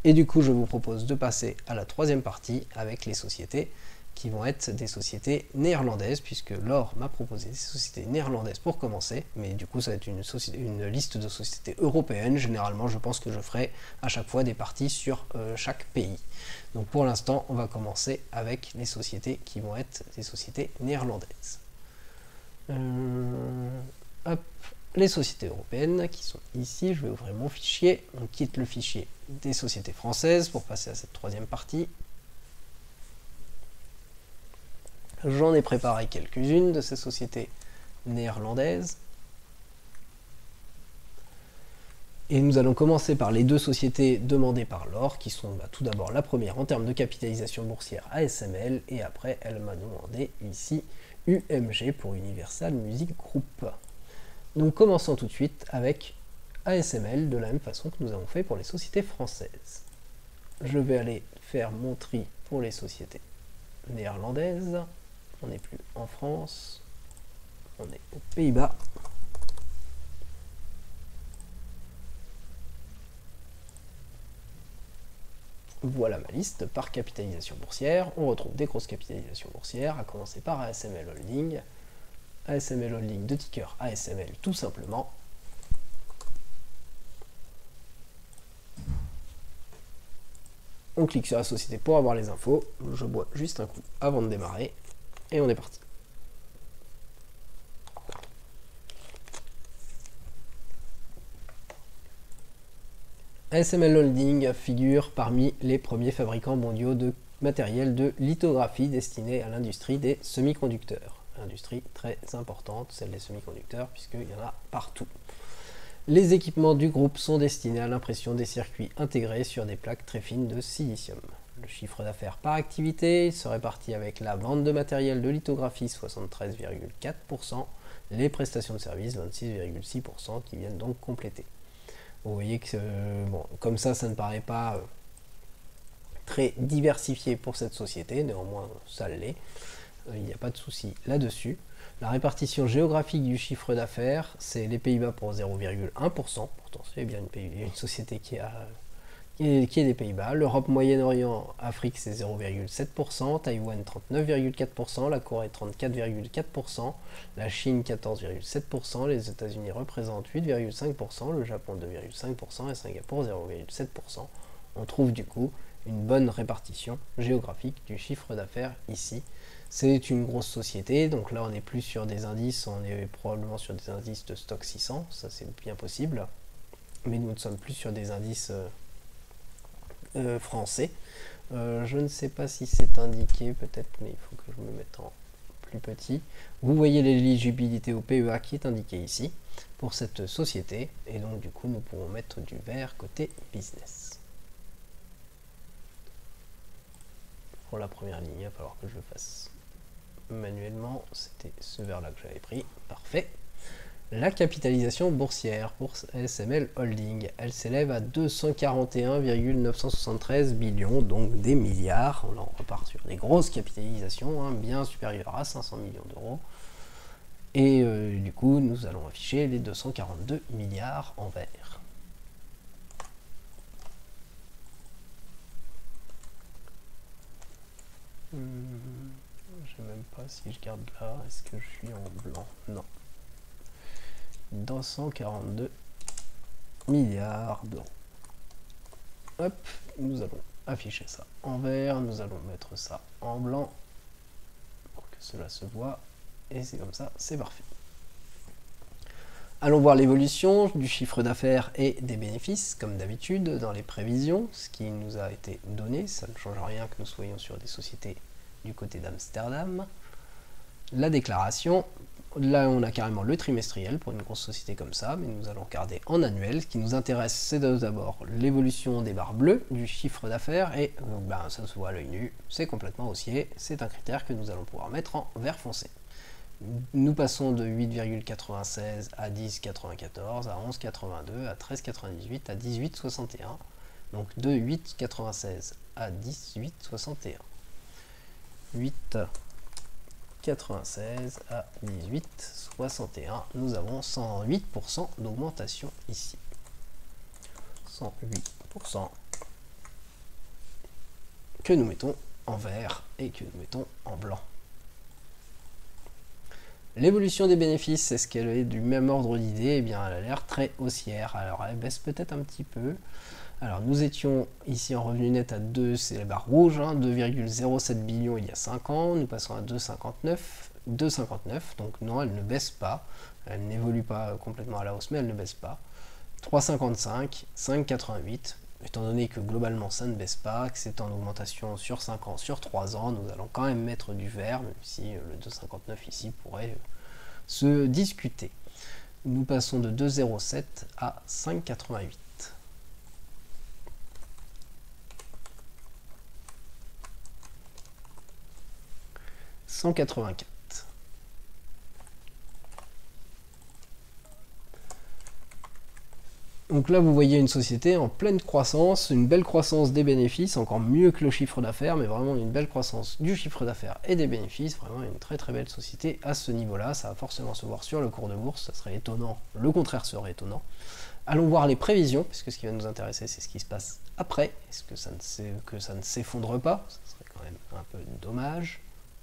Et du coup, je vous propose de passer à la troisième partie avec les sociétés qui vont être des sociétés néerlandaises, puisque Laure m'a proposé des sociétés néerlandaises pour commencer, mais du coup ça va être une liste de sociétés européennes. Généralement, je pense que je ferai à chaque fois des parties sur chaque pays. Donc pour l'instant, on va commencer avec les sociétés qui vont être des sociétés néerlandaises. Hop, les sociétés européennes qui sont ici, je vais ouvrir mon fichier, on quitte le fichier des sociétés françaises pour passer à cette troisième partie. J'en ai préparé quelques-unes de ces sociétés néerlandaises. Et nous allons commencer par les deux sociétés demandées par Laure, qui sont tout d'abord la première en termes de capitalisation boursière ASML, et après elle m'a demandé ici UMG pour Universal Music Group. Donc commençons tout de suite avec ASML, de la même façon que nous avons fait pour les sociétés françaises. Je vais aller faire mon tri pour les sociétés néerlandaises. On n'est plus en France, on est aux Pays-Bas. Voilà ma liste par capitalisation boursière. On retrouve des grosses capitalisations boursières, à commencer par ASML Holding. ASML Holding de ticker ASML tout simplement. On clique sur la société pour avoir les infos. Je bois juste un coup avant de démarrer. Et on est parti. ASML Holding figure parmi les premiers fabricants mondiaux de matériel de lithographie destiné à l'industrie des semi-conducteurs. Industrie très importante, celle des semi-conducteurs, puisqu'il y en a partout. Les équipements du groupe sont destinés à l'impression des circuits intégrés sur des plaques très fines de silicium. Le chiffre d'affaires par activité se répartit avec la vente de matériel de lithographie 73,4%, les prestations de services 26,6% qui viennent donc compléter. Vous voyez que bon, comme ça ne paraît pas très diversifié pour cette société, néanmoins ça l'est, il n'y a pas de souci là-dessus. La répartition géographique du chiffre d'affaires, c'est les Pays-Bas pour 0,1%, pourtant c'est bien une société qui est des Pays-Bas. L'Europe, Moyen-Orient, Afrique, c'est 0,7%, Taïwan 39,4%, la Corée 34,4%, la Chine 14,7%, les États-Unis représentent 8,5%, le Japon 2,5% et Singapour 0,7%. On trouve du coup une bonne répartition géographique du chiffre d'affaires ici. C'est une grosse société, donc là on n'est plus sur des indices, on est probablement sur des indices de stock 600, ça c'est bien possible, mais nous ne sommes plus sur des indices français. Je ne sais pas si c'est indiqué peut-être, mais il faut que je me mette en plus petit. Vous voyez l'éligibilité au PEA qui est indiquée ici pour cette société, et donc du coup nous pourrons mettre du vert côté business. Pour la première ligne, il va falloir que je le fasse manuellement, c'était ce vert là que j'avais pris, parfait. La capitalisation boursière pour ASML Holding, elle s'élève à 241,973 millions, donc des milliards. On repart sur des grosses capitalisations, hein, bien supérieures à 500 millions d'euros. Et du coup, nous allons afficher les 242 milliards en vert. Je ne sais même pas si je garde là, est-ce que je suis en blanc? Non. 242 milliards d'euros. Hop, nous allons afficher ça en vert, nous allons mettre ça en blanc pour que cela se voit, et c'est comme ça, c'est parfait. Allons voir l'évolution du chiffre d'affaires et des bénéfices, comme d'habitude, dans les prévisions, ce qui nous a été donné. Ça ne change rien que nous soyons sur des sociétés du côté d'Amsterdam. La déclaration, là on a carrément le trimestriel pour une grosse société comme ça, mais nous allons regarder en annuel. Ce qui nous intéresse, c'est d'abord l'évolution des barres bleues du chiffre d'affaires, et ça se voit à l'œil nu, c'est complètement haussier. C'est un critère que nous allons pouvoir mettre en vert foncé. Nous passons de 8,96 à 10,94, à 11,82, à 13,98, à 18,61. Donc de 8,96 à 18,61. 8,96 à 18,61. Nous avons 108% d'augmentation ici. 108%. que nous mettons en vert et que nous mettons en blanc. L'évolution des bénéfices, est-ce qu'elle est du même ordre d'idée? Eh bien, elle a l'air très haussière. Alors, elle baisse peut-être un petit peu. Alors, nous étions ici en revenu net à 2, c'est la barre rouge, hein, 2,07 billions il y a 5 ans. Nous passons à 2,59. Donc non, elle ne baisse pas. Elle n'évolue pas complètement à la hausse, mais elle ne baisse pas. 3,55, 5,88. Étant donné que globalement ça ne baisse pas, que c'est en augmentation sur 5 ans, sur 3 ans, nous allons quand même mettre du vert, même si le 2,59 ici pourrait se discuter. Nous passons de 2,07 à 5,88. 184. Donc là, vous voyez une société en pleine croissance, une belle croissance des bénéfices, encore mieux que le chiffre d'affaires, mais vraiment une belle croissance du chiffre d'affaires et des bénéfices, vraiment une très très belle société à ce niveau-là. Ça va forcément se voir sur le cours de bourse, ça serait étonnant, le contraire serait étonnant. Allons voir les prévisions, puisque ce qui va nous intéresser, c'est ce qui se passe après. Est-ce que ça ne s'effondre pas? Ça serait quand même un peu dommage.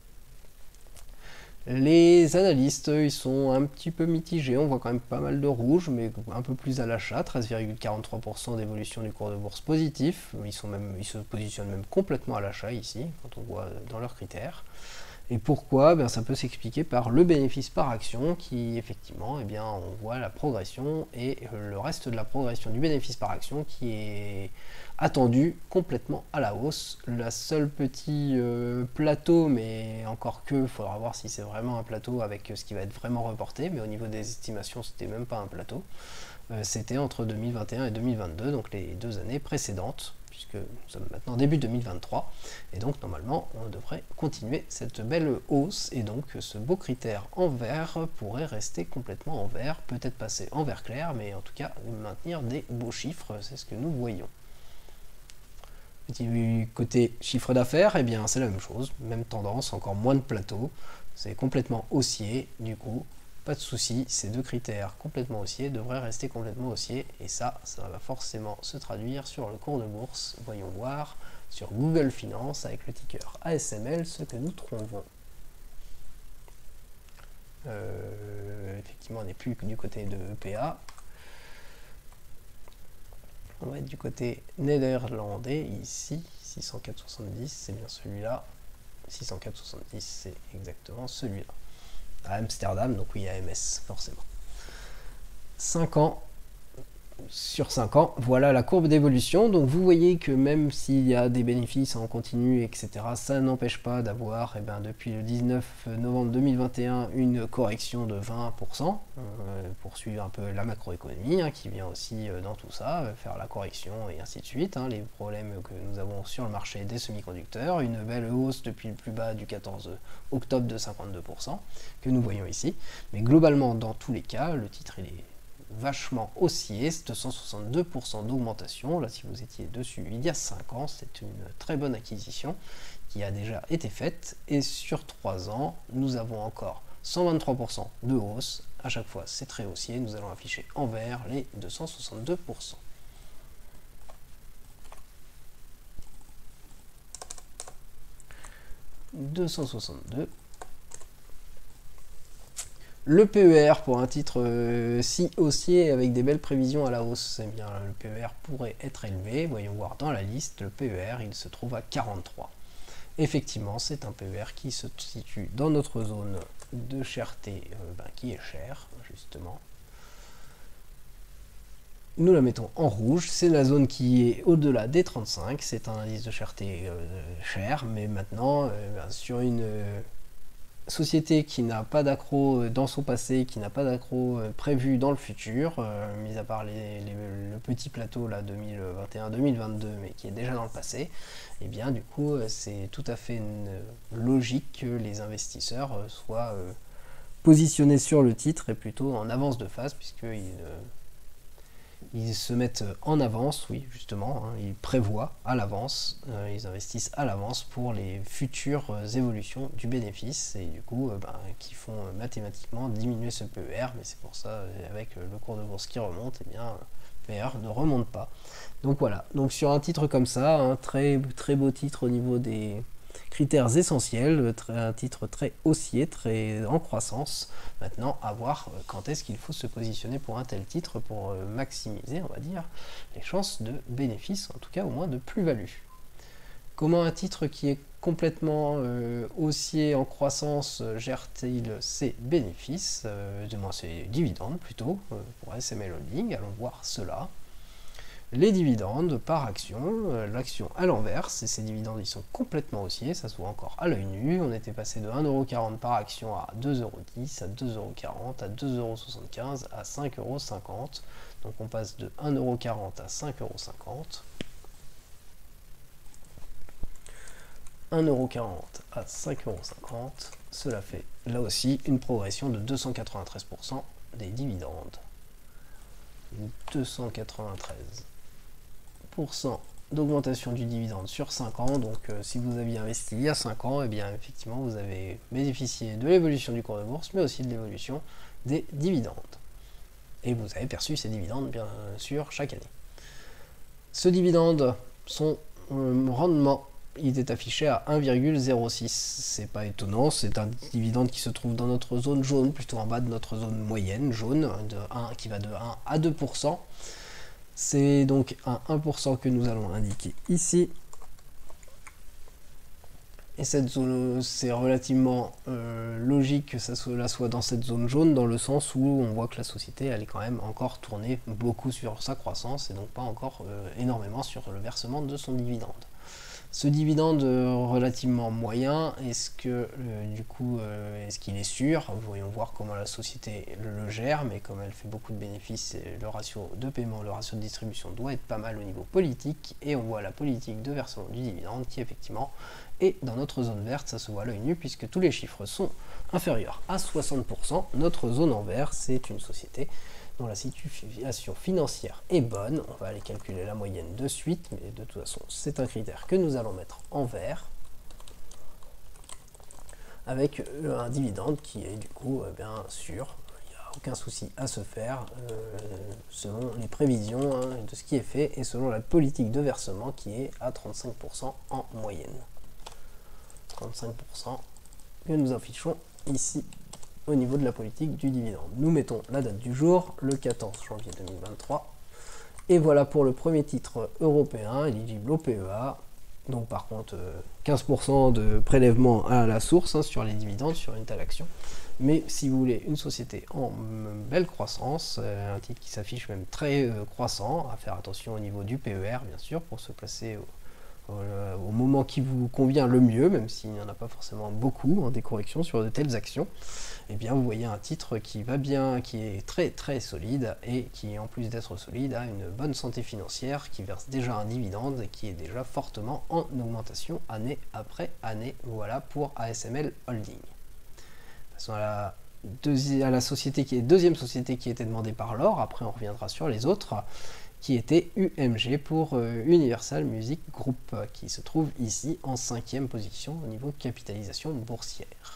Les analystes, ils sont un petit peu mitigés, on voit quand même pas mal de rouge, mais un peu plus à l'achat, 13,43% d'évolution du cours de bourse positif, ils se positionnent même complètement à l'achat ici, quand on voit dans leurs critères. Et pourquoi? Ça peut s'expliquer par le bénéfice par action qui, effectivement, on voit la progression et le reste de la progression du bénéfice par action qui est attendu complètement à la hausse. La seule petit plateau, mais encore que, il faudra voir si c'est vraiment un plateau avec ce qui va être vraiment reporté, mais au niveau des estimations, c'était même pas un plateau. C'était entre 2021 et 2022, donc les 2 années précédentes, puisque nous sommes maintenant début 2023, et donc normalement on devrait continuer cette belle hausse, et donc ce beau critère en vert pourrait rester complètement en vert, peut-être passer en vert clair, mais en tout cas maintenir des beaux chiffres, c'est ce que nous voyons. Petit côté chiffre d'affaires, c'est la même chose, même tendance, encore moins de plateau, c'est complètement haussier, du coup pas de souci, ces deux critères complètement haussiers devraient rester complètement haussiers, et ça va forcément se traduire sur le cours de bourse. Voyons voir sur Google Finance avec le ticker ASML ce que nous trouvons. Effectivement, on n'est plus du côté de EPA. On va être du côté néerlandais ici, 604,70, c'est bien celui-là. 604,70, c'est exactement celui-là. À Amsterdam, donc oui, AMS, forcément. 5 ans, sur 5 ans, voilà la courbe d'évolution. Donc vous voyez que même s'il y a des bénéfices en continu, etc., ça n'empêche pas d'avoir, depuis le 19 novembre 2021, une correction de 20%, pour suivre un peu la macroéconomie, qui vient aussi dans tout ça, faire la correction et ainsi de suite, les problèmes que nous avons sur le marché des semi-conducteurs, une belle hausse depuis le plus bas du 14 octobre de 52%, que nous voyons ici. Mais globalement, dans tous les cas, le titre il est vachement haussier, 262% d'augmentation. Là, si vous étiez dessus il y a 5 ans, c'est une très bonne acquisition qui a déjà été faite. Et sur 3 ans, nous avons encore 123% de hausse. À chaque fois, c'est très haussier. Nous allons afficher en vert les 262%. « 262. Le PER pour un titre si haussier avec des belles prévisions à la hausse, le PER pourrait être élevé. Voyons voir dans la liste, le PER il se trouve à 43. Effectivement, c'est un PER qui se situe dans notre zone de cherté qui est chère, justement. Nous la mettons en rouge, c'est la zone qui est au-delà des 35, c'est un indice de cherté cher, mais maintenant, sur une société qui n'a pas d'accro dans son passé, qui n'a pas d'accro prévu dans le futur, mis à part le petit plateau là 2021-2022, mais qui est déjà dans le passé, et du coup c'est tout à fait logique que les investisseurs soient positionnés sur le titre et plutôt en avance de phase, puisqu'ils se mettent en avance, oui, justement, ils prévoient à l'avance, ils investissent à l'avance pour les futures évolutions du bénéfice, et du coup, qui font mathématiquement diminuer ce PER, mais c'est pour ça, avec le cours de bourse qui remonte, PER ne remonte pas. Donc voilà, donc sur un titre comme ça, un très beau titre au niveau des critères essentiels, un titre très haussier, très en croissance. Maintenant, à voir quand est-ce qu'il faut se positionner pour un tel titre pour maximiser, on va dire, les chances de bénéfice, en tout cas au moins de plus-value. Comment un titre qui est complètement haussier en croissance gère-t-il ses bénéfices, du moins ses dividendes plutôt, pour SML Holding? Allons voir cela. Les dividendes par action, l'action à l'envers, et ces dividendes ils sont complètement haussiers, ça se voit encore à l'œil nu, on était passé de 1,40€ par action à 2,10€, à 2,40€, à 2,75€, à 5,50€, donc on passe de 1,40€ à 5,50€. 1,40€ à 5,50€, cela fait là aussi une progression de 293% des dividendes. 293% d'augmentation du dividende sur 5 ans, donc si vous aviez investi il y a 5 ans, et bien effectivement vous avez bénéficié de l'évolution du cours de bourse, mais aussi de l'évolution des dividendes. Et vous avez perçu ces dividendes bien sûr chaque année. Ce dividende, son rendement, il est affiché à 1,06. C'est pas étonnant, c'est un dividende qui se trouve dans notre zone jaune, plutôt en bas de notre zone moyenne jaune, qui va de 1 à 2%. C'est donc un 1% que nous allons indiquer ici. Et cette zone, c'est relativement logique que ça soit dans cette zone jaune, dans le sens où on voit que la société, elle est quand même encore tournée beaucoup sur sa croissance, et donc pas encore énormément sur le versement de son dividende. Ce dividende relativement moyen, est-ce que du coup, est-ce qu'il est sûr? Voyons voir comment la société le gère, mais comme elle fait beaucoup de bénéfices, le ratio de paiement, le ratio de distribution doit être pas mal au niveau politique, et on voit la politique de versement du dividende qui effectivement est dans notre zone verte, ça se voit à l'œil nu puisque tous les chiffres sont inférieurs à 60%. Notre zone en vert, c'est une société dont la situation financière est bonne. On va aller calculer la moyenne de suite, mais de toute façon, c'est un critère que nous allons mettre en vert, avec un dividende qui est du coup bien sûr, il n'y a aucun souci à se faire, selon les prévisions de ce qui est fait, et selon la politique de versement qui est à 35% en moyenne. 35% que nous affichons ici au niveau de la politique du dividende. Nous mettons la date du jour, le 14 janvier 2023. Et voilà pour le premier titre européen éligible au PEA. Donc par contre, 15% de prélèvement à la source sur les dividendes sur une telle action. Mais si vous voulez une société en belle croissance, un titre qui s'affiche même très croissant, à faire attention au niveau du PER bien sûr, pour se placer au moment qui vous convient le mieux, même s'il n'y en a pas forcément beaucoup, des corrections sur de telles actions, et bien vous voyez un titre qui va bien, qui est très solide, et qui en plus d'être solide a une bonne santé financière, qui verse déjà un dividende et qui est déjà fortement en augmentation année après année. Voilà pour ASML Holding. Passons à la société qui est deuxième société qui était demandée par l'or, après on reviendra sur les autres, qui était UMG pour Universal Music Group, qui se trouve ici en 5e position au niveau capitalisation boursière.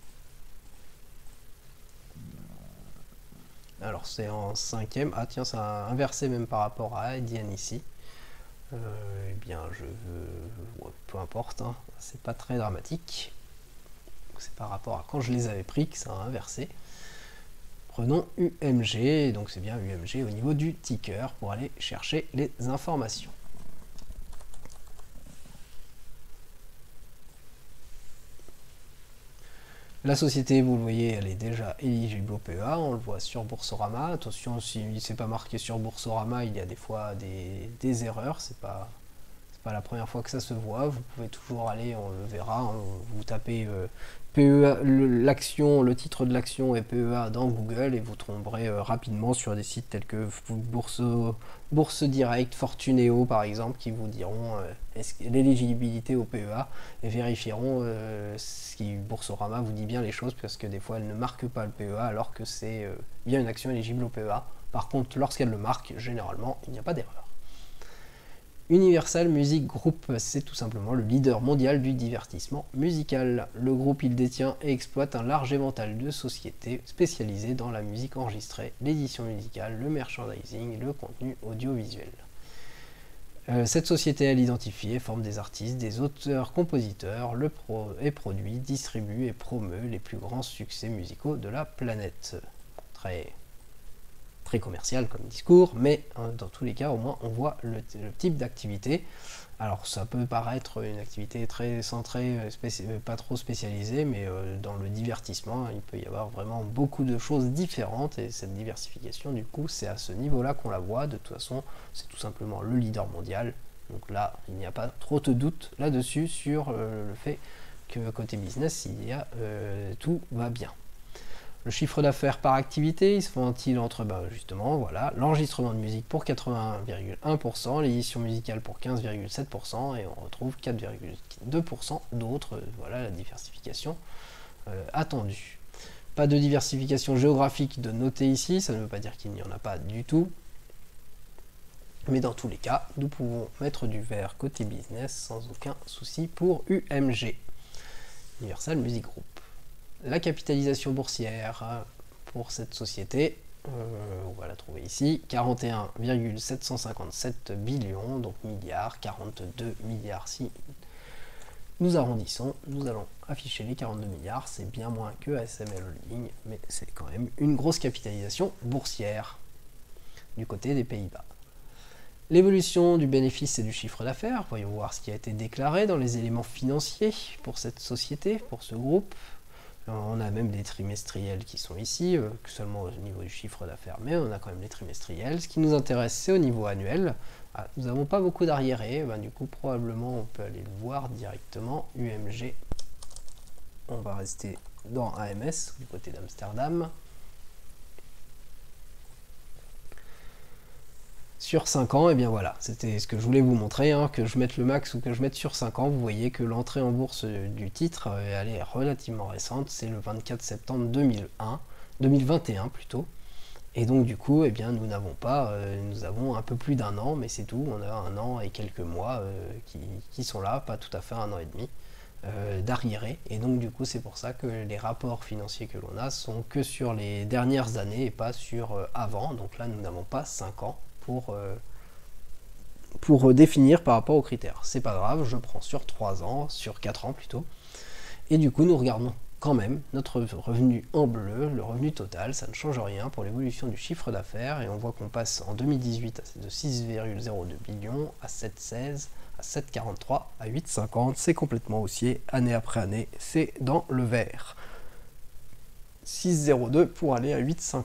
Alors c'est en 5e, ah tiens, ça a inversé même par rapport à Adian ici. Eh bien peu importe, c'est pas très dramatique. C'est par rapport à quand je les avais pris que ça a inversé. Prenons UMG, donc c'est bien UMG au niveau du ticker pour aller chercher les informations. La société, vous le voyez, elle est déjà éligible au PEA, on le voit sur Boursorama. Attention, si c'est pas marqué sur Boursorama, il y a des fois des erreurs, c'est pas la première fois que ça se voit. Vous pouvez toujours aller, on le verra, vous tapez PEA, l'action, le titre de l'action est PEA dans Google et vous tomberez rapidement sur des sites tels que Bourse Direct, Fortuneo par exemple, qui vous diront l'éligibilité au PEA et vérifieront si Boursorama vous dit bien les choses, parce que des fois elle ne marque pas le PEA alors que c'est bien une action éligible au PEA. Par contre, lorsqu'elle le marque, généralement il n'y a pas d'erreur. Universal Music Group, c'est tout simplement le leader mondial du divertissement musical. Le groupe, il détient et exploite un large éventail de sociétés spécialisées dans la musique enregistrée, l'édition musicale, le merchandising, le contenu audiovisuel. Cette société, elle identifie et forme des artistes, des auteurs-compositeurs, et produit, distribue et promeut les plus grands succès musicaux de la planète. Très commercial comme discours, mais dans tous les cas, au moins, on voit le type d'activité. Alors, ça peut paraître une activité très centrée, pas trop spécialisée, mais dans le divertissement, il peut y avoir vraiment beaucoup de choses différentes, et cette diversification, du coup, c'est à ce niveau-là qu'on la voit. De toute façon, c'est tout simplement le leader mondial. Donc là, il n'y a pas trop de doute là-dessus sur le fait que côté business, tout va bien. Le chiffre d'affaires par activité, il se ventile entre justement voilà, l'enregistrement de musique pour 81,1%, l'édition musicale pour 15,7%, et on retrouve 4,2% d'autres. Voilà la diversification attendue. Pas de diversification géographique de noter ici, ça ne veut pas dire qu'il n'y en a pas du tout. Mais dans tous les cas, nous pouvons mettre du vert côté business sans aucun souci pour UMG, Universal Music Group. La capitalisation boursière pour cette société, on va la trouver ici, 41,757 billions, donc milliards, 42 milliards si nous arrondissons. Nous allons afficher les 42 milliards, c'est bien moins que ASML Holding, mais c'est quand même une grosse capitalisation boursière du côté des Pays-Bas. L'évolution du bénéfice et du chiffre d'affaires, voyons voir ce qui a été déclaré dans les éléments financiers pour cette société, pour ce groupe. On a même des trimestriels qui sont ici, seulement au niveau du chiffre d'affaires, mais on a quand même les trimestriels. Ce qui nous intéresse, c'est au niveau annuel. Nous n'avons pas beaucoup d'arriérés, du coup probablement on peut aller le voir directement. UMG, on va rester dans AMS, du côté d'Amsterdam. Sur 5 ans, et bien voilà, c'était ce que je voulais vous montrer, que je mette le max ou que je mette sur 5 ans, vous voyez que l'entrée en bourse du titre, elle est relativement récente, c'est le 24 septembre 2021 plutôt, et donc du coup, eh bien, nous avons un peu plus d'un an, mais c'est tout, on a un an et quelques mois qui sont là, pas tout à fait un an et demi d'arriérés, et donc du coup c'est pour ça que les rapports financiers que l'on a sont que sur les dernières années et pas sur avant, donc là nous n'avons pas 5 ans pour définir par rapport aux critères. C'est pas grave, je prends sur 3 ans, sur 4 ans plutôt. Et du coup, nous regardons quand même notre revenu en bleu, le revenu total, ça ne change rien pour l'évolution du chiffre d'affaires, et on voit qu'on passe en 2018 de 6,02 billions à 7,16, à 7,43, à 8,50, c'est complètement haussier, année après année, c'est dans le vert. 6,02 pour aller à 8,50.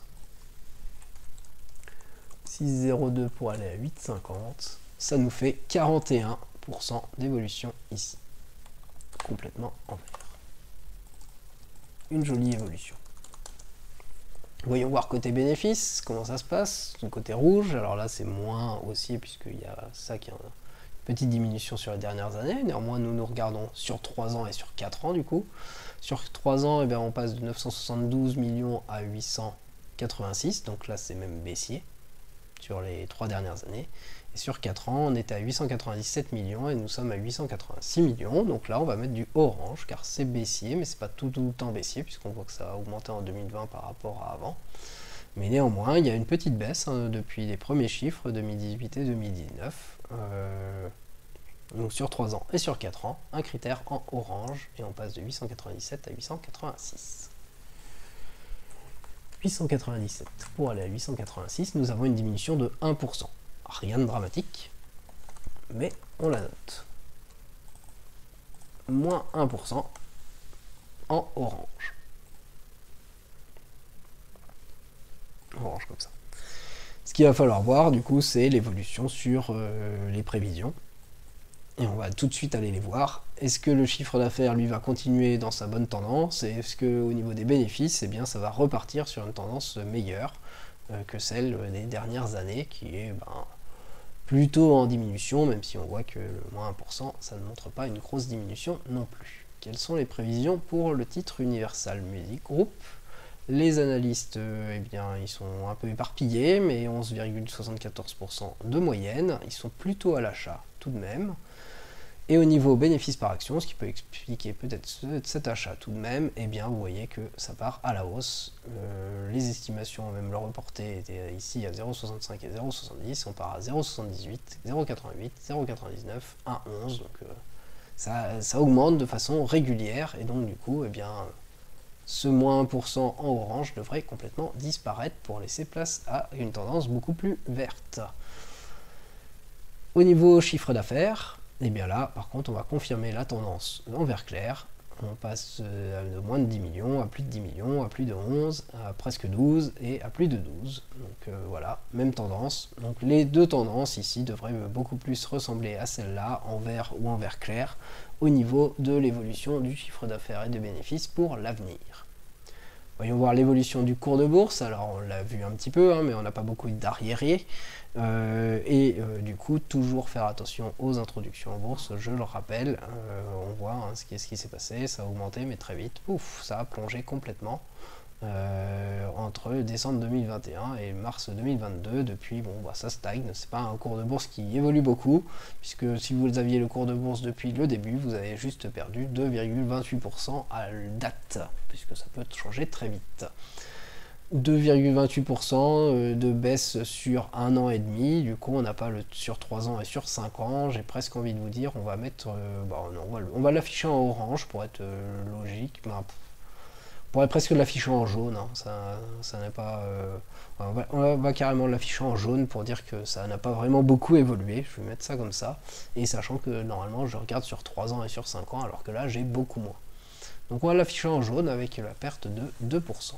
6,02 pour aller à 8,50, ça nous fait 41% d'évolution ici, complètement en vert. Une jolie évolution. Voyons voir côté bénéfice, comment ça se passe, du côté rouge. Alors là c'est moins haussier puisqu'il y a ça qui est une petite diminution sur les dernières années, néanmoins nous regardons sur 3 ans et sur 4 ans du coup. Sur 3 ans, on passe de 972 millions à 886, donc là c'est même baissier sur les 3 dernières années, et sur 4 ans on était à 897 millions et nous sommes à 886 millions, donc là on va mettre du orange car c'est baissier, mais c'est pas tout le temps baissier puisqu'on voit que ça a augmenté en 2020 par rapport à avant, mais néanmoins il y a une petite baisse depuis les premiers chiffres 2018 et 2019, donc sur 3 ans et sur 4 ans, un critère en orange, et on passe de 897 à 886. 897 pour aller à 886, nous avons une diminution de 1%. Rien de dramatique, mais on la note. Moins 1% en orange. Orange comme ça. Ce qu'il va falloir voir, du coup, c'est l'évolution sur les prévisions. Et on va tout de suite aller les voir. Est-ce que le chiffre d'affaires, lui, va continuer dans sa bonne tendance? Et est-ce qu'au niveau des bénéfices, eh bien, ça va repartir sur une tendance meilleure que celle des dernières années, qui est plutôt en diminution, même si on voit que le moins 1%, ça ne montre pas une grosse diminution non plus. Quelles sont les prévisions pour le titre Universal Music Group? Les analystes, eh bien, ils sont un peu éparpillés, mais 11,74% de moyenne. Ils sont plutôt à l'achat tout de même. Et au niveau bénéfice par action, ce qui peut expliquer peut-être cet achat tout de même, eh bien vous voyez que ça part à la hausse. Les estimations, même le reporté, étaient ici à 0,65 et 0,70. On part à 0,78, 0,88, 0,99, 1,11. Donc ça augmente de façon régulière. Et donc du coup, eh bien, ce moins 1% en orange devrait complètement disparaître pour laisser place à une tendance beaucoup plus verte. Au niveau chiffre d'affaires, et bien là, par contre, on va confirmer la tendance en vert clair. On passe de moins de 10 millions à plus de 10 millions, à plus de 11, à presque 12 et à plus de 12. Donc voilà, même tendance. Donc les deux tendances ici devraient beaucoup plus ressembler à celle-là, en vert ou en vert clair, au niveau de l'évolution du chiffre d'affaires et des bénéfices pour l'avenir. Voyons voir l'évolution du cours de bourse. Alors on l'a vu un petit peu, hein, mais on n'a pas beaucoup d'arriérés. Du coup, toujours faire attention aux introductions en bourse, je le rappelle. On voit hein, ce qui s'est passé, ça a augmenté, mais très vite, pouf, ça a plongé complètement entre décembre 2021 et mars 2022. Depuis, bon, bah, ça stagne. C'est pas un cours de bourse qui évolue beaucoup, puisque si vous aviez le cours de bourse depuis le début, vous avez juste perdu 2,28% à date, puisque ça peut changer très vite. 2,28% de baisse sur un an et demi, du coup on n'a pas le sur 3 ans et sur 5 ans, j'ai presque envie de vous dire, on va mettre, on va l'afficher en orange pour être logique, on pourrait presque l'afficher en jaune, hein. Ça n'est pas, on va carrément l'afficher en jaune pour dire que ça n'a pas vraiment beaucoup évolué, je vais mettre ça comme ça, et sachant que normalement je regarde sur 3 ans et sur 5 ans, alors que là j'ai beaucoup moins. Donc on va l'afficher en jaune avec la perte de 2%.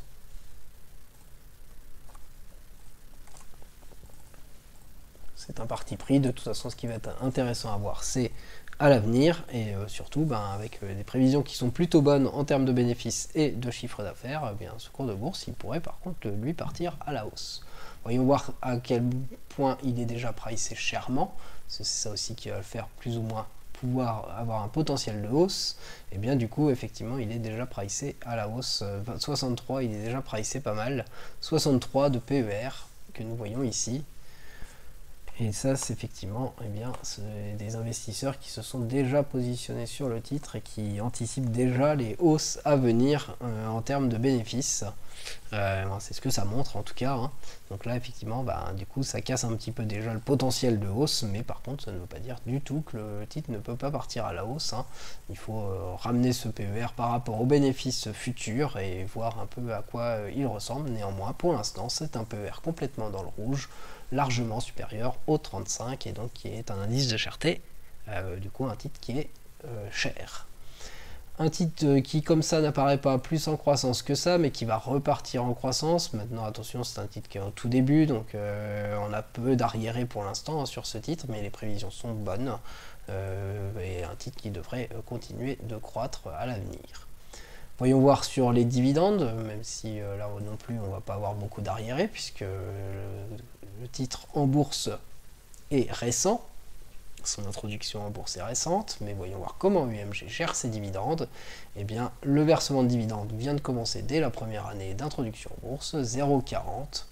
C'est un parti pris, de toute façon ce qui va être intéressant à voir c'est à l'avenir et surtout avec des prévisions qui sont plutôt bonnes en termes de bénéfices et de chiffre d'affaires, eh bien ce cours de bourse il pourrait par contre lui partir à la hausse. Voyons voir à quel point il est déjà pricé chèrement, c'est ça aussi qui va le faire plus ou moins pouvoir avoir un potentiel de hausse, et bien du coup effectivement il est déjà pricé à la hausse, 63 il est déjà pricé pas mal, 63 de PER que nous voyons ici. Et ça, c'est effectivement des investisseurs qui se sont déjà positionnés sur le titre et qui anticipent déjà les hausses à venir en termes de bénéfices. C'est ce que ça montre en tout cas. Hein. Donc là, effectivement, du coup, ça casse un petit peu déjà le potentiel de hausse, mais par contre, ça ne veut pas dire du tout que le titre ne peut pas partir à la hausse. Hein. Il faut ramener ce PER par rapport aux bénéfices futurs et voir un peu à quoi il ressemble. Néanmoins, pour l'instant, c'est un PER complètement dans le rouge, largement supérieur au 35 et donc qui est un indice de cherté, du coup un titre qui est cher. Un titre qui comme ça n'apparaît pas plus en croissance que ça mais qui va repartir en croissance. Maintenant attention, c'est un titre qui est au tout début donc on a peu d'arriérés pour l'instant hein, sur ce titre, mais les prévisions sont bonnes et un titre qui devrait continuer de croître à l'avenir. Voyons voir sur les dividendes, même si là non plus on va pas avoir beaucoup d'arriérés puisque le titre en bourse est récent, son introduction en bourse est récente, mais voyons voir comment UMG gère ses dividendes. Eh bien, le versement de dividendes vient de commencer dès la première année d'introduction en bourse, 0,40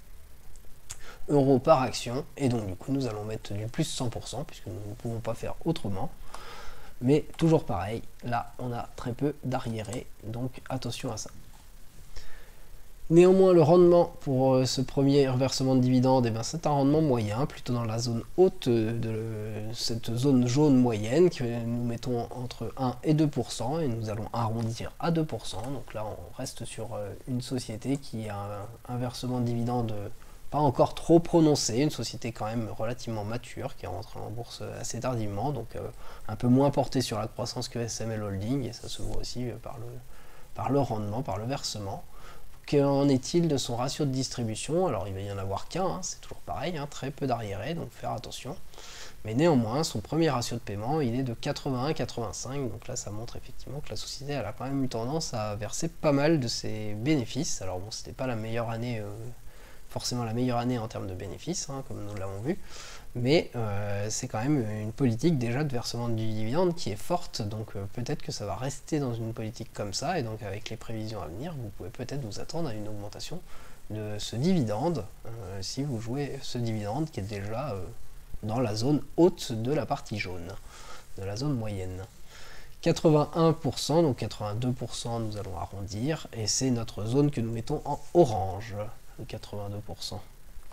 € par action, et donc du coup nous allons mettre du plus 100% puisque nous ne pouvons pas faire autrement. Mais toujours pareil, là on a très peu d'arriérés, donc attention à ça. Néanmoins, le rendement pour ce premier versement de dividendes, c'est un rendement moyen, plutôt dans la zone haute de cette zone jaune moyenne, que nous mettons entre 1 et 2%, et nous allons arrondir à 2%. Donc là, on reste sur une société qui a un versement de dividendes pas encore trop prononcé, une société quand même relativement mature, qui est rentrée en bourse assez tardivement, donc un peu moins portée sur la croissance que SML Holding, et ça se voit aussi par le rendement, par le versement. Qu'en est-il de son ratio de distribution? Alors il va y en avoir qu'un, hein, c'est toujours pareil, hein, très peu d'arriérés, donc faire attention. Mais néanmoins, son premier ratio de paiement, il est de 81,85, donc là ça montre effectivement que la société elle a quand même eu tendance à verser pas mal de ses bénéfices. Alors bon, c'était pas la meilleure année, forcément la meilleure année en termes de bénéfices, hein, comme nous l'avons vu, Mais c'est quand même une politique déjà de versement du dividende qui est forte, donc peut-être que ça va rester dans une politique comme ça, et donc avec les prévisions à venir, vous pouvez peut-être vous attendre à une augmentation de ce dividende, si vous jouez ce dividende qui est déjà dans la zone haute de la partie jaune, de la zone moyenne. 81%, donc 82% nous allons arrondir, et c'est notre zone que nous mettons en orange, 82%.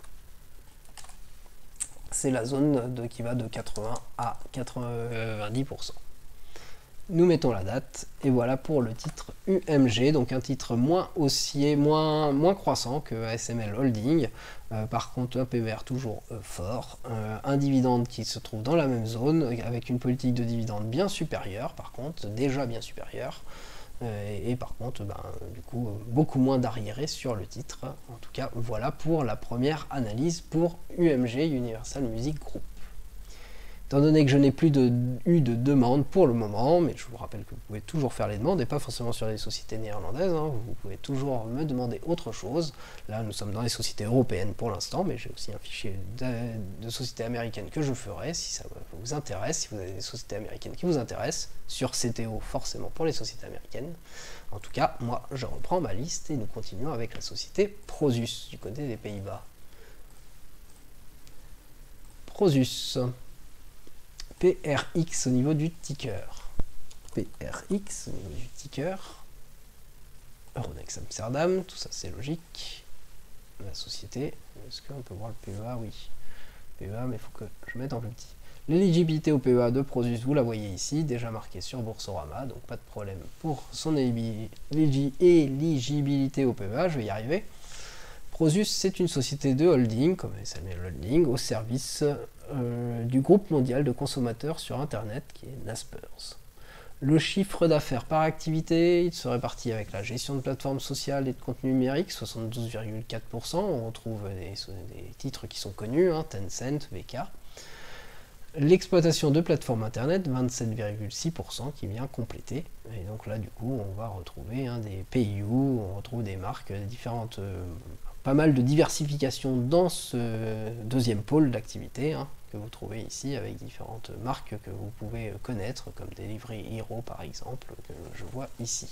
C'est la zone qui va de 80 à 90%. Nous mettons la date, et voilà pour le titre UMG, donc un titre moins haussier, moins croissant que ASML Holding. Par contre, un PER toujours fort, un dividende qui se trouve dans la même zone, avec une politique de dividende bien supérieure, par contre, déjà bien supérieure, et par contre, du coup, beaucoup moins d'arriérés sur le titre. En tout cas, voilà pour la première analyse pour UMG, Universal Music Group. Étant donné que je n'ai plus eu de demande pour le moment, mais je vous rappelle que vous pouvez toujours faire les demandes, et pas forcément sur les sociétés néerlandaises, hein, vous pouvez toujours me demander autre chose. Là, nous sommes dans les sociétés européennes pour l'instant, mais j'ai aussi un fichier de sociétés américaines que je ferai, si ça vous intéresse, si vous avez des sociétés américaines qui vous intéressent, sur CTO forcément pour les sociétés américaines. En tout cas, moi, je reprends ma liste, et nous continuons avec la société Prosus, du côté des Pays-Bas. Prosus. PRX au niveau du ticker. PRX au niveau du ticker. Euronext Amsterdam, tout ça c'est logique. La société, est-ce qu'on peut voir le PEA? Oui. PEA, mais il faut que je mette en plus petit. L'éligibilité au PEA de Prosus, vous la voyez ici, déjà marquée sur Boursorama, donc pas de problème pour son éligibilité au PEA, je vais y arriver. Prosus, c'est une société de holding, comme SML Holding, au service du groupe mondial de consommateurs sur Internet, qui est Naspers. Le chiffre d'affaires par activité, il se répartit avec la gestion de plateformes sociales et de contenu numérique, 72,4%. On retrouve des titres qui sont connus, hein, Tencent, VK. L'exploitation de plateformes Internet, 27,6% qui vient compléter. Et donc là, du coup, on va retrouver des PIU, on retrouve des marques différentes, pas mal de diversification dans ce deuxième pôle d'activité, hein, que vous trouvez ici avec différentes marques que vous pouvez connaître, comme Delivery Hero par exemple, que je vois ici.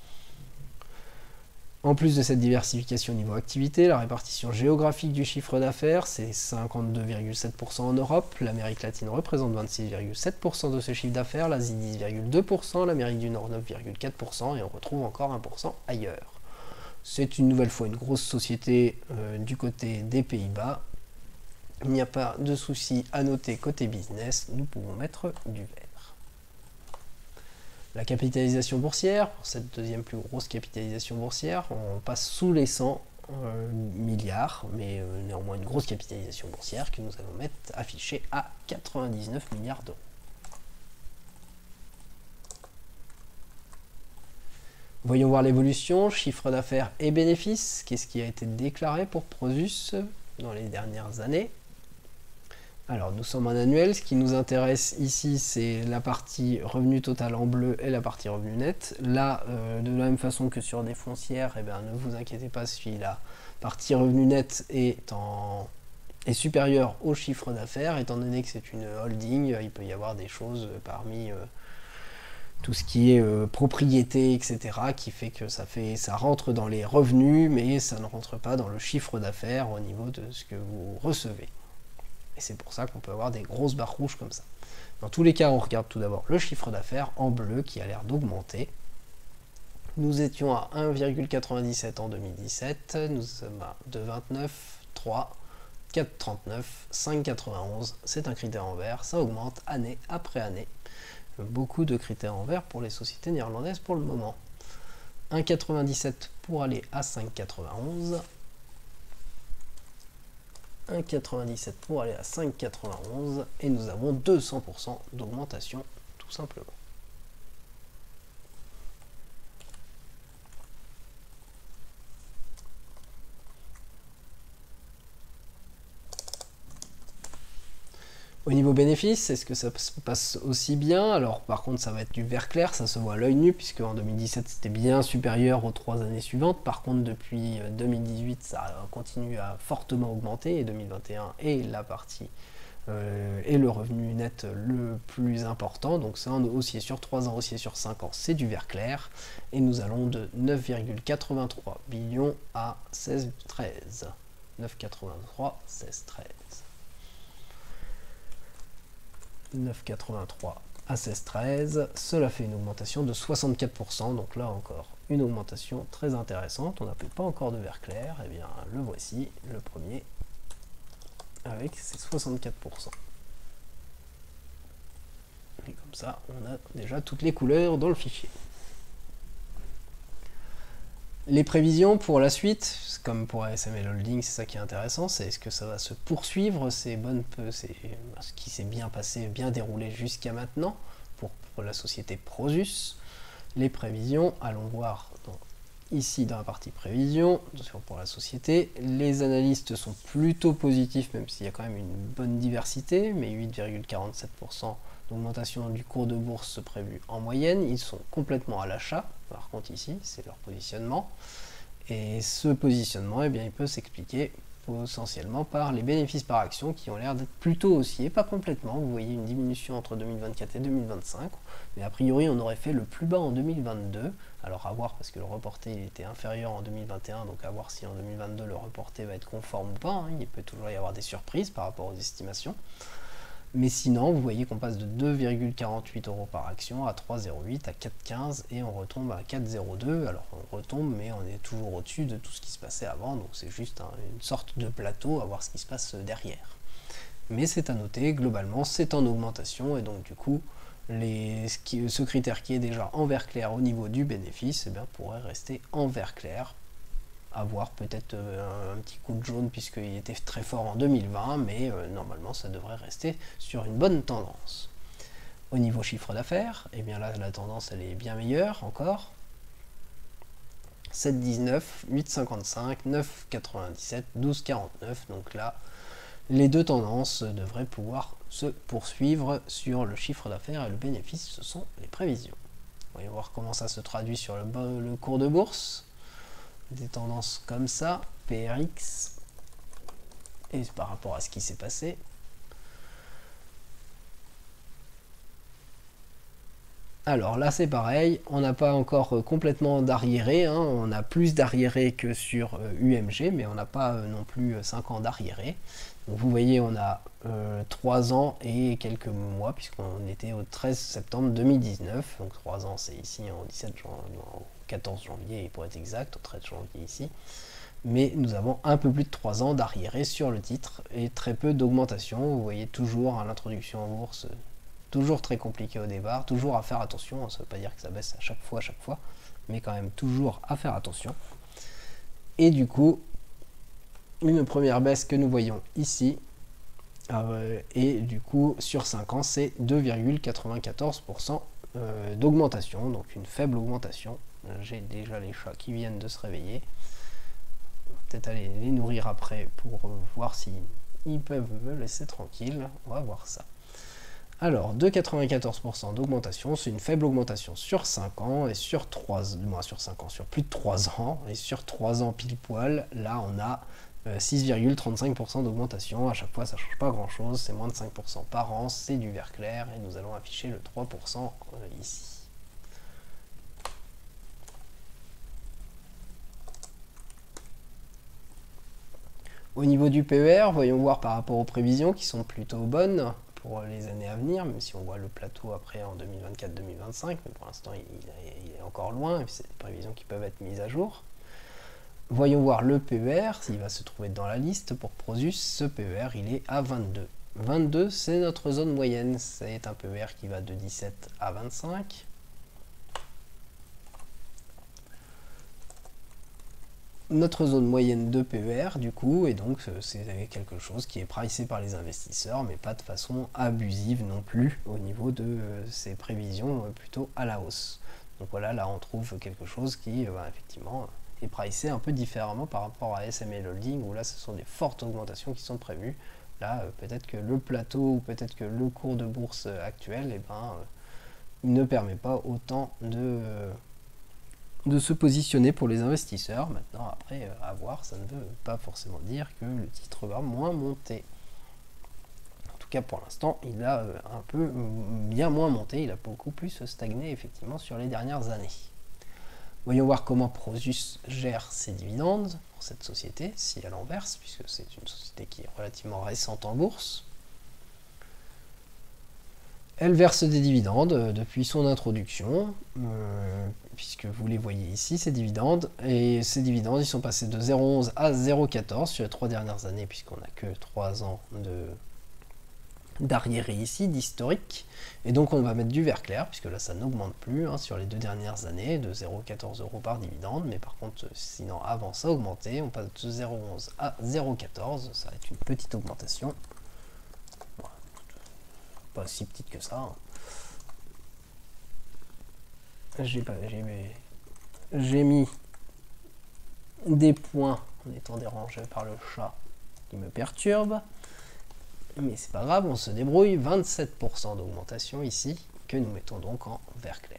En plus de cette diversification au niveau activité, la répartition géographique du chiffre d'affaires, c'est 52,7% en Europe, l'Amérique latine représente 26,7% de ce chiffre d'affaires, l'Asie 10,2%, l'Amérique du Nord 9,4% et on retrouve encore 1% ailleurs. C'est une nouvelle fois une grosse société du côté des Pays-Bas. Il n'y a pas de souci à noter côté business, nous pouvons mettre du vert. La capitalisation boursière, pour cette deuxième plus grosse capitalisation boursière, on passe sous les 100 milliards, mais néanmoins une grosse capitalisation boursière que nous allons mettre affichée à 99 milliards d'euros. Voyons voir l'évolution, chiffre d'affaires et bénéfices. Qu'est-ce qui a été déclaré pour Prosus dans les dernières années? Alors, nous sommes en annuel. Ce qui nous intéresse ici, c'est la partie revenu total en bleu et la partie revenu net. Là, de la même façon que sur des foncières, ne vous inquiétez pas si la partie revenu net est supérieure au chiffre d'affaires. Étant donné que c'est une holding, il peut y avoir des choses parmi tout ce qui est propriété, etc., qui fait que ça rentre dans les revenus, mais ça ne rentre pas dans le chiffre d'affaires au niveau de ce que vous recevez. Et c'est pour ça qu'on peut avoir des grosses barres rouges comme ça. Dans tous les cas, on regarde tout d'abord le chiffre d'affaires en bleu qui a l'air d'augmenter. Nous étions à 1,97 en 2017, nous sommes à 2,29, 3, 4,39, 5,91. C'est un critère en vert, ça augmente année après année. Beaucoup de critères en vert pour les sociétés néerlandaises pour le moment. 1,97 pour aller à 5,91. 1,97 pour aller à 5,91 et nous avons 200% d'augmentation tout simplement. Au niveau bénéfice, est-ce que ça se passe aussi bien? Alors par contre ça va être du vert clair, ça se voit à l'œil nu, puisque en 2017 c'était bien supérieur aux 3 années suivantes. Par contre depuis 2018 ça continue à fortement augmenter, et 2021 est la partie et le revenu net le plus important. Donc c'est un haussier sur 3 ans, haussier sur 5 ans, c'est du vert clair. Et nous allons de 9,83 billions à 16,13. 9,83, 16,13. 9,83 à 16,13. Cela fait une augmentation de 64%. Donc là encore, une augmentation très intéressante. On n'a pas encore de vert clair. Et bien le voici, le premier, avec ses 64%. Et comme ça, on a déjà toutes les couleurs dans le fichier. Les prévisions pour la suite, comme pour ASML Holding, c'est ça qui est intéressant, c'est est-ce que ça va se poursuivre, ce qui s'est bien passé, bien déroulé jusqu'à maintenant pour la société Prosus. Les prévisions, allons voir ici dans la partie prévision, pour la société, les analystes sont plutôt positifs, même s'il y a quand même une bonne diversité, mais 8,47% d'augmentation du cours de bourse prévu en moyenne. Ils sont complètement à l'achat, par contre ici, c'est leur positionnement. Et ce positionnement, eh bien, il peut s'expliquer essentiellement par les bénéfices par action qui ont l'air d'être plutôt haussiers, pas complètement. Vous voyez une diminution entre 2024 et 2025, mais a priori on aurait fait le plus bas en 2022. Alors à voir, parce que le reporté il était inférieur en 2021, donc à voir si en 2022 le reporté va être conforme ou pas, hein. Il peut toujours y avoir des surprises par rapport aux estimations. Mais sinon, vous voyez qu'on passe de 2,48 € par action à 3,08, à 4,15 et on retombe à 4,02. Alors on retombe, mais on est toujours au-dessus de tout ce qui se passait avant, donc c'est juste une sorte de plateau, à voir ce qui se passe derrière. Mais c'est à noter, globalement, c'est en augmentation et donc du coup, ce critère qui est déjà en vert clair au niveau du bénéfice, eh bien, pourrait rester en vert clair. À voir peut-être un petit coup de jaune puisqu'il était très fort en 2020, mais normalement ça devrait rester sur une bonne tendance. Au niveau chiffre d'affaires, et bien là la tendance elle est bien meilleure encore. 7,19, 8,55, 9,97, 12,49, donc là les deux tendances devraient pouvoir se poursuivre sur le chiffre d'affaires et le bénéfice, ce sont les prévisions. Voyons voir comment ça se traduit sur le cours de bourse. Des tendances comme ça, PRX, et par rapport à ce qui s'est passé. Alors là c'est pareil, on n'a pas encore complètement d'arriéré, hein. On a plus d'arriéré que sur UMG, mais on n'a pas non plus 5 ans d'arriéré. Donc vous voyez on a 3 ans et quelques mois, puisqu'on était au 13 septembre 2019, donc 3 ans c'est ici en 14 janvier pour être exact, au 13 janvier ici. Mais nous avons un peu plus de 3 ans d'arriéré sur le titre et très peu d'augmentation. Vous voyez toujours à l'introduction en bourse, toujours très compliqué au départ, toujours à faire attention, ça ne veut pas dire que ça baisse à chaque fois, mais quand même toujours à faire attention. Et du coup, une première baisse que nous voyons ici, et du coup sur 5 ans c'est 2,94% d'augmentation, donc une faible augmentation. J'ai déjà les chats qui viennent de se réveiller, peut-être aller les nourrir après pour voir si ils peuvent me laisser tranquille, on va voir ça. Alors 2,94% d'augmentation, c'est une faible augmentation sur 5 ans et sur 3 mois, sur 5 ans, sur plus de 3 ans, et sur 3 ans pile poil, là on a 6,35% d'augmentation. À chaque fois ça change pas grand chose, c'est moins de 5% par an, c'est du vert clair et nous allons afficher le 3% ici. Au niveau du PER, voyons voir par rapport aux prévisions qui sont plutôt bonnes pour les années à venir, même si on voit le plateau après en 2024-2025, mais pour l'instant il est encore loin, et c'est des prévisions qui peuvent être mises à jour. Voyons voir le PER, s'il va se trouver dans la liste pour Prosus. Ce PER il est à 22. 22 c'est notre zone moyenne, c'est un PER qui va de 17 à 25. Notre zone moyenne de PER du coup, et donc c'est quelque chose qui est pricé par les investisseurs, mais pas de façon abusive non plus au niveau de ces prévisions plutôt à la hausse. Donc voilà, là on trouve quelque chose qui effectivement est pricé un peu différemment par rapport à ASML Holding, où là ce sont des fortes augmentations qui sont prévues. Là peut-être que le plateau ou peut-être que le cours de bourse actuel ne permet pas autant de se positionner pour les investisseurs. Maintenant après à voir, ça ne veut pas forcément dire que le titre va moins monter. En tout cas pour l'instant, il a un peu bien moins monté, il a beaucoup plus stagné effectivement sur les dernières années. Voyons voir comment Prosus gère ses dividendes pour cette société, si elle en verse, puisque c'est une société qui est relativement récente en bourse. Elle verse des dividendes depuis son introduction, puisque vous les voyez ici, ces dividendes. Et ces dividendes, ils sont passés de 0,11 à 0,14 sur les 3 dernières années, puisqu'on n'a que 3 ans d'arriéré ici, d'historique. Et donc on va mettre du vert clair, puisque là ça n'augmente plus sur les 2 dernières années, de 0,14 € par dividende. Mais par contre, sinon avant ça augmentait, on passe de 0,11 à 0,14, ça va être une petite augmentation. Pas si petite que ça. J'ai mis des points en étant dérangé par le chat qui me perturbe. Mais c'est pas grave, on se débrouille. 27% d'augmentation ici, que nous mettons donc en vert clair.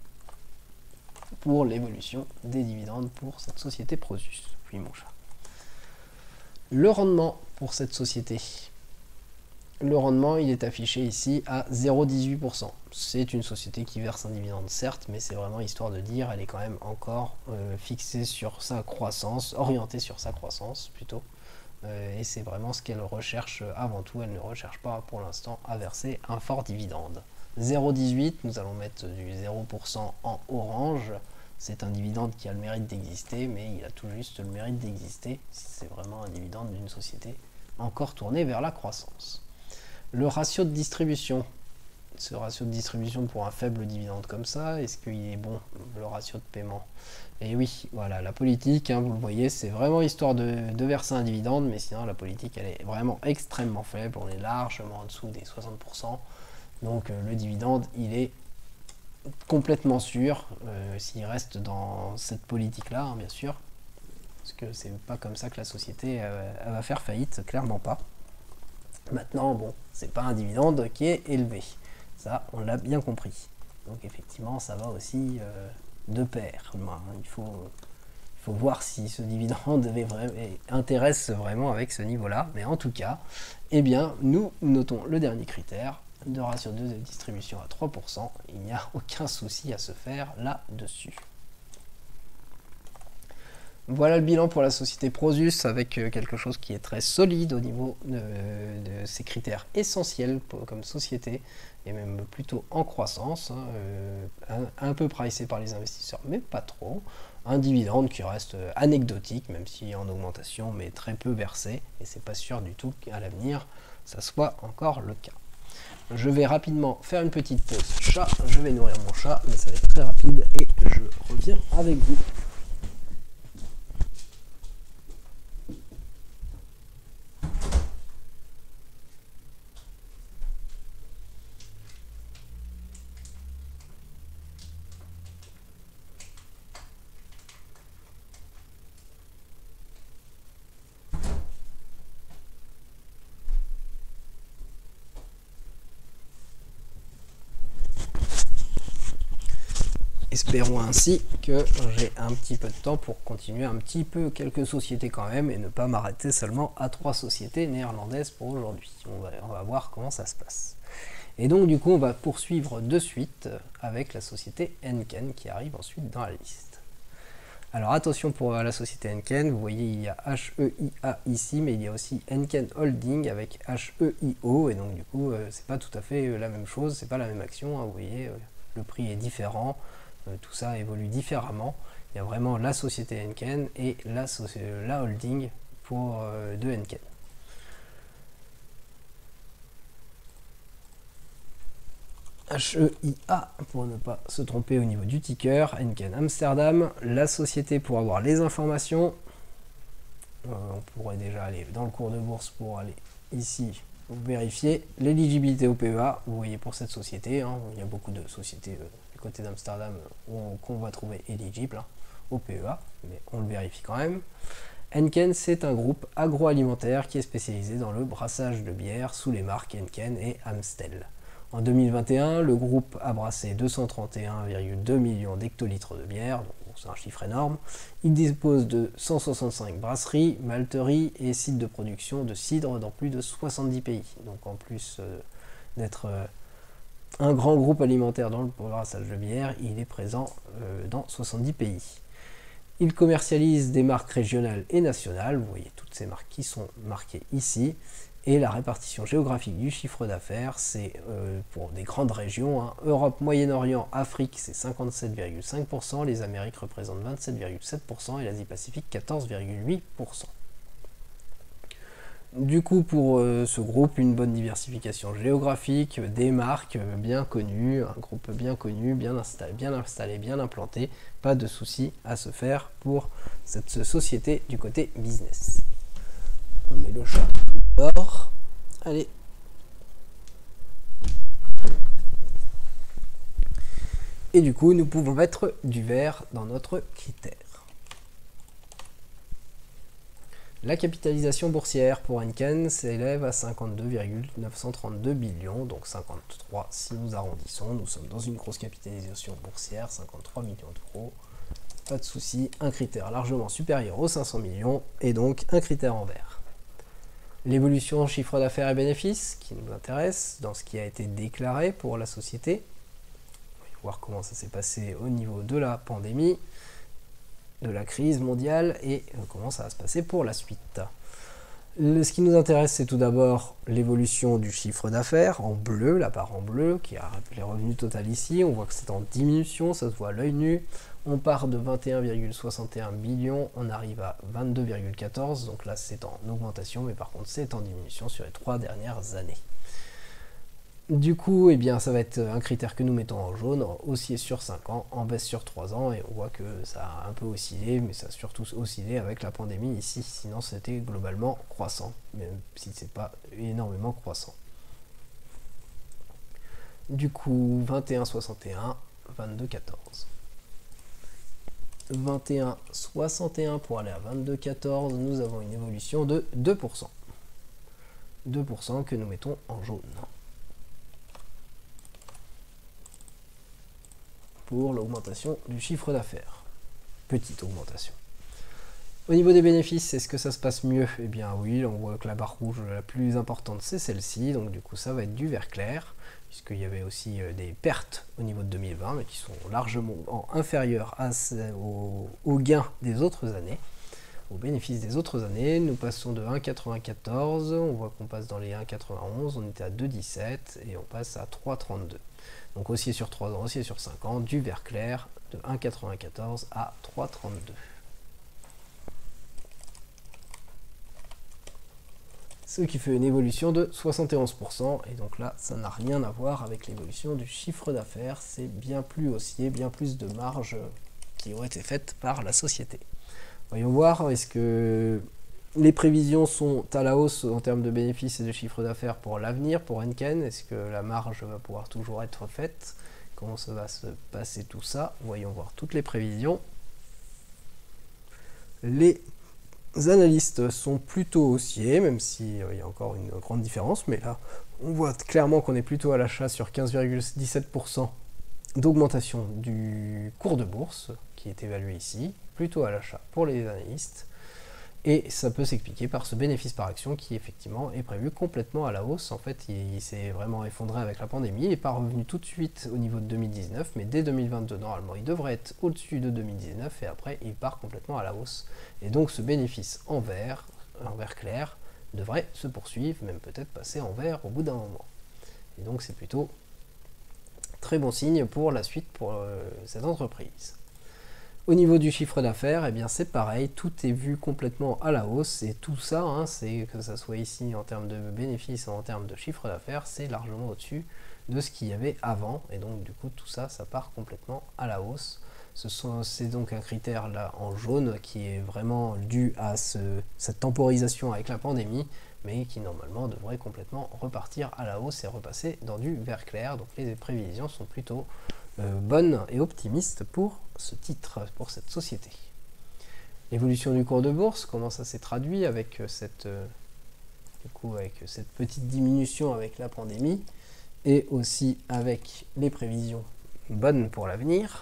Pour l'évolution des dividendes pour cette société Prosus. Puis mon chat. Le rendement pour cette société. Le rendement, il est affiché ici à 0,18%. C'est une société qui verse un dividende, certes, mais c'est vraiment histoire de dire, elle est quand même encore fixée sur sa croissance, orientée sur sa croissance plutôt. Et c'est vraiment ce qu'elle recherche avant tout. Elle ne recherche pas pour l'instant à verser un fort dividende. 0,18, nous allons mettre du 0% en orange. C'est un dividende qui a le mérite d'exister, mais il a tout juste le mérite d'exister si c'est vraiment un dividende d'une société encore tournée vers la croissance. Le ratio de distribution, ce ratio de distribution pour un faible dividende comme ça, est-ce qu'il est bon, le ratio de paiement? Et oui, voilà, la politique, vous le voyez, c'est vraiment histoire de verser un dividende, mais sinon la politique, elle est vraiment extrêmement faible, on est largement en dessous des 60%, donc le dividende, il est complètement sûr, s'il reste dans cette politique-là, bien sûr, parce que c'est pas comme ça que la société elle va faire faillite, clairement pas. Maintenant, bon, c'est pas un dividende qui est élevé. Ça, on l'a bien compris. Donc effectivement, ça va aussi de pair. Il faut voir si ce dividende intéresse vraiment avec ce niveau-là. Mais en tout cas, eh bien, nous notons le dernier critère de ratio de distribution à 3%. Il n'y a aucun souci à se faire là-dessus. Voilà le bilan pour la société Prosus avec quelque chose qui est très solide au niveau de ses critères essentiels comme société et même plutôt en croissance, un peu pricé par les investisseurs mais pas trop, un dividende qui reste anecdotique même si en augmentation mais très peu versé et c'est pas sûr du tout qu'à l'avenir ça soit encore le cas. Je vais rapidement faire une petite pause chat, je vais nourrir mon chat mais ça va être très rapide et je reviens avec vous. Espérons ainsi que j'ai un petit peu de temps pour continuer un petit peu quelques sociétés quand même et ne pas m'arrêter seulement à 3 sociétés néerlandaises pour aujourd'hui. On va voir comment ça se passe. Et donc du coup on va poursuivre de suite avec la société Henken qui arrive ensuite dans la liste. Alors attention pour la société Henken, vous voyez il y a HEIA ici mais il y a aussi Henken Holding avec HEIO et donc du coup c'est pas tout à fait la même chose, c'est pas la même action, vous voyez le prix est différent. Tout ça évolue différemment. Il y a vraiment la société Henken et la holding pour de Henken. HEIA pour ne pas se tromper au niveau du ticker, Henken Amsterdam, la société pour avoir les informations. On pourrait déjà aller dans le cours de bourse pour aller ici vérifier l'éligibilité au PEA. Vous voyez pour cette société, il y a beaucoup de sociétés du côté d'Amsterdam qu'on va trouver éligibles au PEA, mais on le vérifie quand même. Henken, c'est un groupe agroalimentaire qui est spécialisé dans le brassage de bière sous les marques Henken et Amstel. En 2021, le groupe a brassé 231,2 millions d'hectolitres de bière, donc c'est un chiffre énorme. Il dispose de 165 brasseries, malteries et sites de production de cidre dans plus de 70 pays. Donc en plus d'être un grand groupe alimentaire dans le brassage de bière, il est présent dans 70 pays. Il commercialise des marques régionales et nationales, vous voyez toutes ces marques qui sont marquées ici, et la répartition géographique du chiffre d'affaires, c'est pour des grandes régions, hein, Europe, Moyen-Orient, Afrique, c'est 57,5%, les Amériques représentent 27,7% et l'Asie-Pacifique 14,8%. Du coup, pour ce groupe, une bonne diversification géographique, des marques bien connues, un groupe bien connu, bien installé, bien implanté, pas de soucis à se faire pour cette société du côté business. On met le chat dehors. Allez. Et du coup, nous pouvons mettre du vert dans notre critère. La capitalisation boursière pour Henken s'élève à 52,932 billions, donc 53 si nous arrondissons. Nous sommes dans une grosse capitalisation boursière, 53 millions d'euros. Pas de souci, un critère largement supérieur aux 500 millions et donc un critère en vert. L'évolution chiffre d'affaires et bénéfices qui nous intéresse dans ce qui a été déclaré pour la société. On va voir comment ça s'est passé au niveau de la pandémie, de la crise mondiale et comment ça va se passer pour la suite. Ce qui nous intéresse, c'est tout d'abord l'évolution du chiffre d'affaires en bleu, la barre en bleu qui a les revenus total ici. On voit que c'est en diminution, ça se voit à l'œil nu. On part de 21,61 millions, on arrive à 22,14, donc là c'est en augmentation, mais par contre c'est en diminution sur les 3 dernières années. Du coup, eh bien, ça va être un critère que nous mettons en jaune, haussier sur 5 ans, en baisse sur 3 ans, et on voit que ça a un peu oscillé, mais ça a surtout oscillé avec la pandémie ici, sinon c'était globalement croissant, même si c'est pas énormément croissant. Du coup, 21,61, 22,14. 21,61 pour aller à 22,14, nous avons une évolution de 2%. 2% que nous mettons en jaune. Pour l'augmentation du chiffre d'affaires. Petite augmentation. Au niveau des bénéfices, est-ce que ça se passe mieux? Eh bien oui, on voit que la barre rouge la plus importante c'est celle-ci, donc du coup ça va être du vert clair, puisqu'il y avait aussi des pertes au niveau de 2020, mais qui sont largement inférieures aux gains des autres années, aux bénéfices des autres années. Nous passons de 1,94, on voit qu'on passe dans les 1,91, on était à 2,17 et on passe à 3,32. Donc haussier sur 3 ans, haussier sur 5 ans, du vert clair de 1,94 à 3,32. Ce qui fait une évolution de 71%, et donc là ça n'a rien à voir avec l'évolution du chiffre d'affaires, c'est bien plus haussier, bien plus de marges qui ont été faites par la société. Voyons voir, est-ce que les prévisions sont à la hausse en termes de bénéfices et de chiffre d'affaires pour l'avenir, pour Henken? Est-ce que la marge va pouvoir toujours être faite? Comment ça va se passer tout ça? Voyons voir toutes les prévisions. Les analystes sont plutôt haussiers, même s'il y a encore une grande différence, mais là on voit clairement qu'on est plutôt à l'achat sur 15,17% d'augmentation du cours de bourse qui est évalué ici, plutôt à l'achat pour les analystes, et ça peut s'expliquer par ce bénéfice par action qui effectivement est prévu complètement à la hausse. En fait il s'est vraiment effondré avec la pandémie, il n'est pas revenu tout de suite au niveau de 2019, mais dès 2022 normalement il devrait être au-dessus de 2019 et après il part complètement à la hausse, et donc ce bénéfice en vert clair devrait se poursuivre, même peut-être passer en vert au bout d'un moment, et donc c'est plutôt très bon signe pour la suite pour cette entreprise. Au niveau du chiffre d'affaires, eh bien c'est pareil, tout est vu complètement à la hausse, et tout ça, hein, c'est que ça soit ici en termes de bénéfices ou en termes de chiffre d'affaires, c'est largement au-dessus de ce qu'il y avait avant, et donc du coup tout ça, ça part complètement à la hausse. C'est donc un critère là en jaune qui est vraiment dû à cette temporisation avec la pandémie, mais qui normalement devrait complètement repartir à la hausse et repasser dans du vert clair, donc les prévisions sont plutôt bonne et optimiste pour ce titre, pour cette société. L'évolution du cours de bourse, comment ça s'est traduit avec cette petite diminution avec la pandémie? et aussi avec les prévisions bonnes pour l'avenir.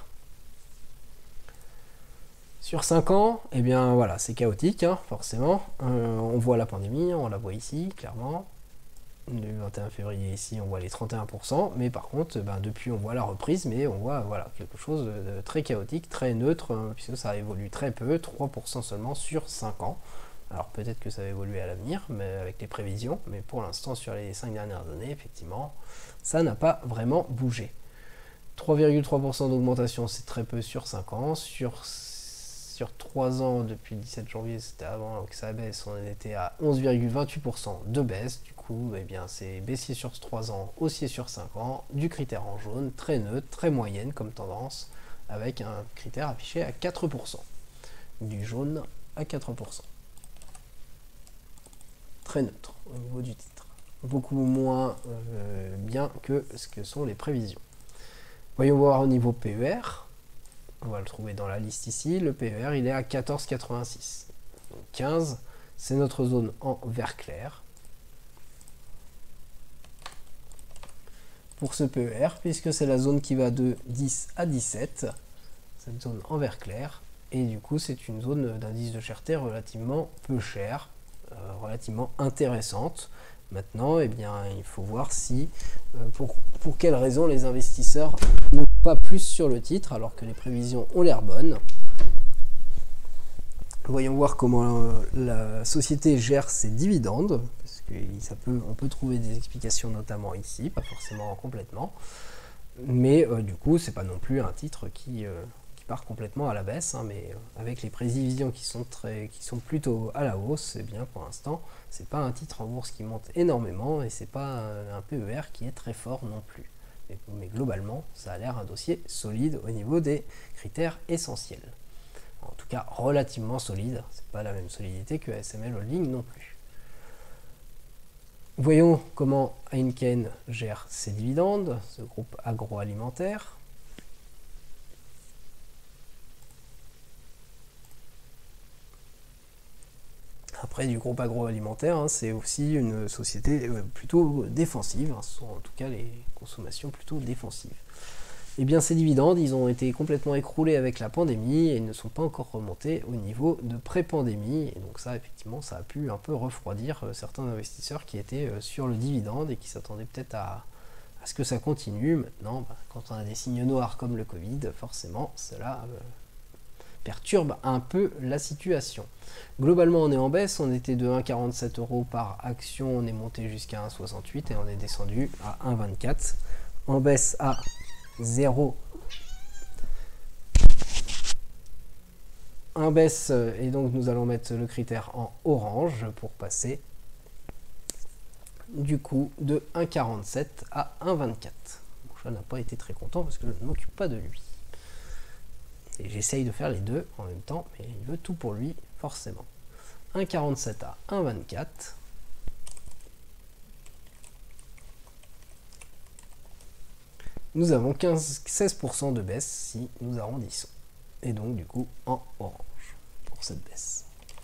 Sur 5 ans, eh bien voilà, c'est chaotique, hein, forcément. On voit la pandémie, on la voit ici, clairement. Du 21 février ici, on voit les 31%, mais par contre, depuis on voit la reprise, mais on voit voilà, quelque chose de très chaotique, très neutre, puisque ça évolue très peu, 3% seulement sur 5 ans. Alors peut-être que ça va évoluer à l'avenir, mais avec les prévisions, mais pour l'instant, sur les 5 dernières années, effectivement, ça n'a pas vraiment bougé. 3,3% d'augmentation, c'est très peu sur 5 ans. Sur 3 ans, depuis le 17 janvier, c'était avant que ça baisse, on était à 11,28% de baisse. Du coup, eh bien, c'est baissier sur 3 ans, haussier sur 5 ans, du critère en jaune, très neutre, très moyenne comme tendance, avec un critère affiché à 4%. Du jaune à 4%. Très neutre au niveau du titre. Beaucoup moins bien que ce que sont les prévisions. Voyons voir au niveau PER. On va le trouver dans la liste ici. Le PER, il est à 14,86. Donc 15, c'est notre zone en vert clair. Pour ce PER, puisque c'est la zone qui va de 10 à 17, cette zone en vert clair. Et du coup, c'est une zone d'indice de cherté relativement peu chère, relativement intéressante. Maintenant, eh bien, il faut voir si, pour quelles raisons les investisseurs ne vont pas plus sur le titre alors que les prévisions ont l'air bonnes. Voyons voir comment la société gère ses dividendes, parce qu'on peut trouver des explications notamment ici, pas forcément complètement, mais du coup, c'est pas non plus un titre qui part complètement à la baisse, hein, mais avec les prévisions qui sont plutôt à la hausse, eh bien pour l'instant, c'est pas un titre en bourse qui monte énormément et c'est pas un PER qui est très fort non plus. Mais globalement, ça a l'air un dossier solide au niveau des critères essentiels. En tout cas, relativement solide. C'est pas la même solidité que ASML Holding non plus. Voyons comment Heineken gère ses dividendes, ce groupe agroalimentaire. Après, du groupe agroalimentaire, hein, c'est aussi une société plutôt défensive, hein, ce sont en tout cas les consommations plutôt défensives. Eh bien, ces dividendes, ils ont été complètement écroulés avec la pandémie et ils ne sont pas encore remontés au niveau de pré-pandémie. Et donc ça, effectivement, ça a pu un peu refroidir certains investisseurs qui étaient sur le dividende et qui s'attendaient peut-être à ce que ça continue. Maintenant, quand on a des signes noirs comme le Covid, forcément, cela perturbe un peu la situation. Globalement, on est en baisse, on était de 1,47 € par action, on est monté jusqu'à 1,68 et on est descendu à 1,24. En baisse à 0. Un baisse, et donc nous allons mettre le critère en orange pour passer du coup de 1,47 à 1,24. Mon chat n'a pas été très content parce que je ne m'occupe pas de lui. Et j'essaye de faire les deux en même temps, mais il veut tout pour lui, forcément. 1,47 à 1,24. Nous avons 16% de baisse si nous arrondissons. Et donc, du coup, en orange pour cette baisse.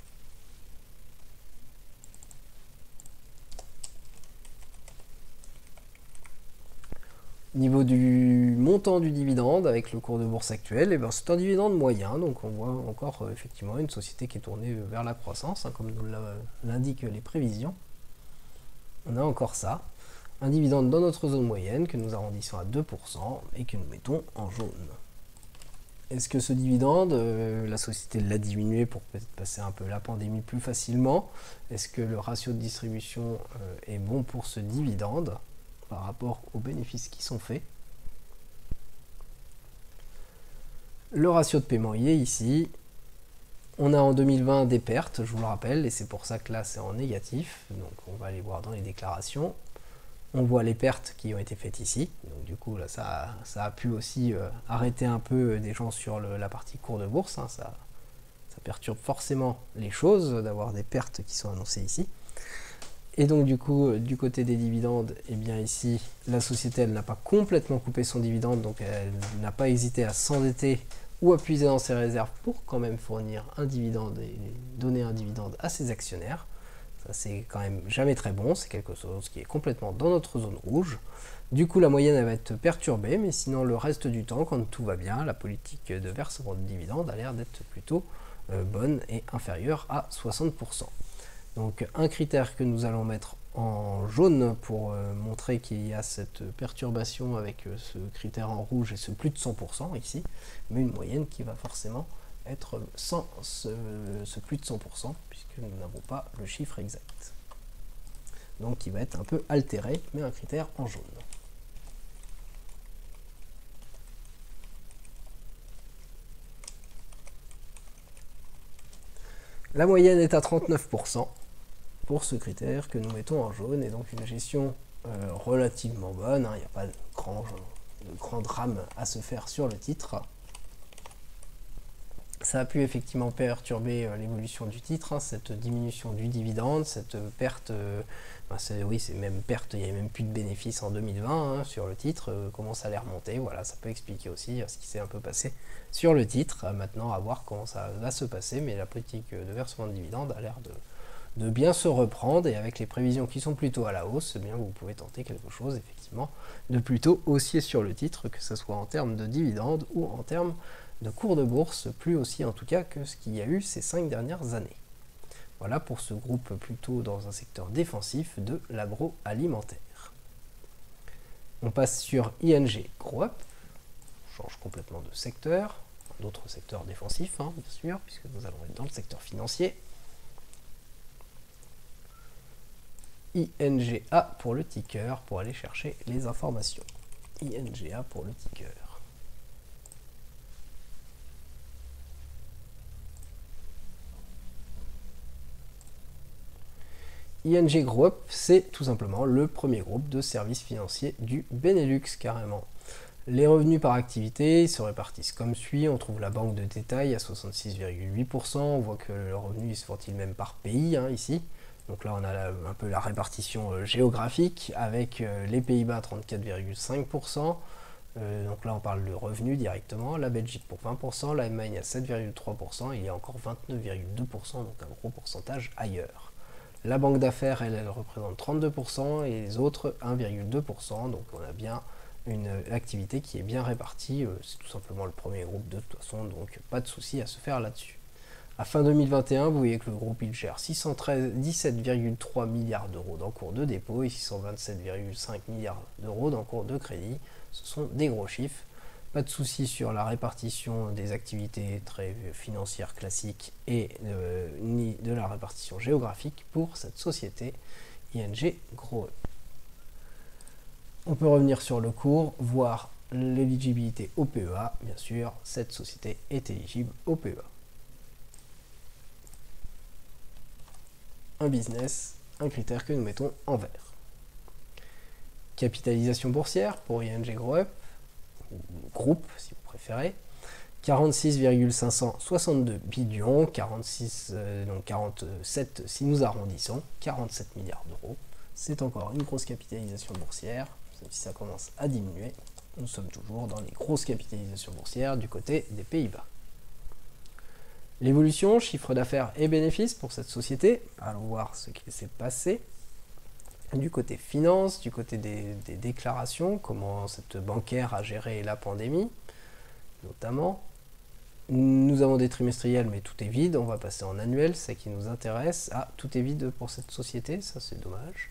Niveau du montant du dividende avec le cours de bourse actuel, eh ben c'est un dividende moyen, donc on voit encore effectivement une société qui est tournée vers la croissance, hein, comme nous l'indiquent les prévisions. On a encore ça, un dividende dans notre zone moyenne que nous arrondissons à 2% et que nous mettons en jaune. Est-ce que ce dividende, la société l'a diminué pour peut-être passer un peu la pandémie plus facilement? Est-ce que le ratio de distribution est bon pour ce dividende par rapport aux bénéfices qui sont faits? Le ratio de paiement y est ici. On a en 2020 des pertes, je vous le rappelle, et c'est pour ça que là c'est en négatif. Donc on va aller voir dans les déclarations. On voit les pertes qui ont été faites ici. Donc du coup là ça a pu aussi arrêter un peu des gens sur la partie cours de bourse. Hein. Ça perturbe forcément les choses d'avoir des pertes qui sont annoncées ici. Et donc du coup, du côté des dividendes, eh bien ici, la société, elle n'a pas complètement coupé son dividende, donc elle n'a pas hésité à s'endetter ou à puiser dans ses réserves pour quand même fournir un dividende et donner un dividende à ses actionnaires. Ça, c'est quand même jamais très bon, c'est quelque chose qui est complètement dans notre zone rouge. Du coup, la moyenne elle va être perturbée, mais sinon le reste du temps, quand tout va bien, la politique de versement de dividendes a l'air d'être plutôt bonne et inférieure à 60%. Donc un critère que nous allons mettre en jaune pour montrer qu'il y a cette perturbation avec ce critère en rouge et ce plus de 100% ici, mais une moyenne qui va forcément être sans ce plus de 100%, puisque nous n'avons pas le chiffre exact. Donc qui va être un peu altéré, mais un critère en jaune. La moyenne est à 39% pour ce critère que nous mettons en jaune, et donc une gestion relativement bonne, il n'y a pas de grand drame à se faire sur le titre. Ça a pu effectivement perturber l'évolution du titre, cette diminution du dividende, cette perte, oui c'est même perte, il n'y avait même plus de bénéfices en 2020 sur le titre, commence à les remonter, voilà, ça peut expliquer aussi ce qui s'est un peu passé sur le titre. Maintenant à voir comment ça va se passer, mais la politique de versement de dividendes a l'air de bien se reprendre, et avec les prévisions qui sont plutôt à la hausse, eh bien vous pouvez tenter quelque chose effectivement de plutôt haussier sur le titre, que ce soit en termes de dividendes ou en termes de cours de bourse, plus aussi en tout cas que ce qu'il y a eu ces 5 dernières années. Voilà pour ce groupe plutôt dans un secteur défensif de l'agroalimentaire. On passe sur ING Group, on change complètement de secteur, d'autres secteurs défensifs bien sûr, puisque nous allons être dans le secteur financier. INGA pour le ticker, pour aller chercher les informations. INGA pour le ticker. ING Group, c'est tout simplement le premier groupe de services financiers du Benelux, carrément. Les revenus par activité se répartissent comme suit. On trouve la banque de détail à 66,8%. On voit que le revenu se ventile même par pays ici. Donc là, on a un peu la répartition géographique avec les Pays-Bas à 34,5%. Donc là, on parle de revenus directement. La Belgique pour 20%, l'Allemagne à 7,3%. Il y a encore 29,2%, donc un gros pourcentage ailleurs. La banque d'affaires, elle représente 32% et les autres 1,2%. Donc on a bien une activité qui est bien répartie. C'est tout simplement le premier groupe de toute façon, donc pas de souci à se faire là-dessus. À fin 2021, vous voyez que le groupe il gère 617,3 milliards d'euros d'encours de dépôt et 627,5 milliards d'euros d'encours de crédit. Ce sont des gros chiffres. Pas de souci sur la répartition des activités très financières classiques et ni de la répartition géographique pour cette société ING Group. On peut revenir sur le cours, voir l'éligibilité au PEA. Bien sûr, cette société est éligible au PEA. Un business, un critère que nous mettons en vert. Capitalisation boursière pour ING Group, groupe si vous préférez, 46,562 billions, 47 si nous arrondissons, 47 milliards d'euros. C'est encore une grosse capitalisation boursière, même si ça commence à diminuer. Nous sommes toujours dans les grosses capitalisations boursières du côté des Pays-Bas. L'évolution, chiffre d'affaires et bénéfices pour cette société. Allons voir ce qui s'est passé. Du côté finance, du côté des déclarations, comment cette bancaire a géré la pandémie, notamment. Nous avons des trimestriels, mais tout est vide. On va passer en annuel, c'est ce qui nous intéresse. Ah, tout est vide pour cette société, ça c'est dommage.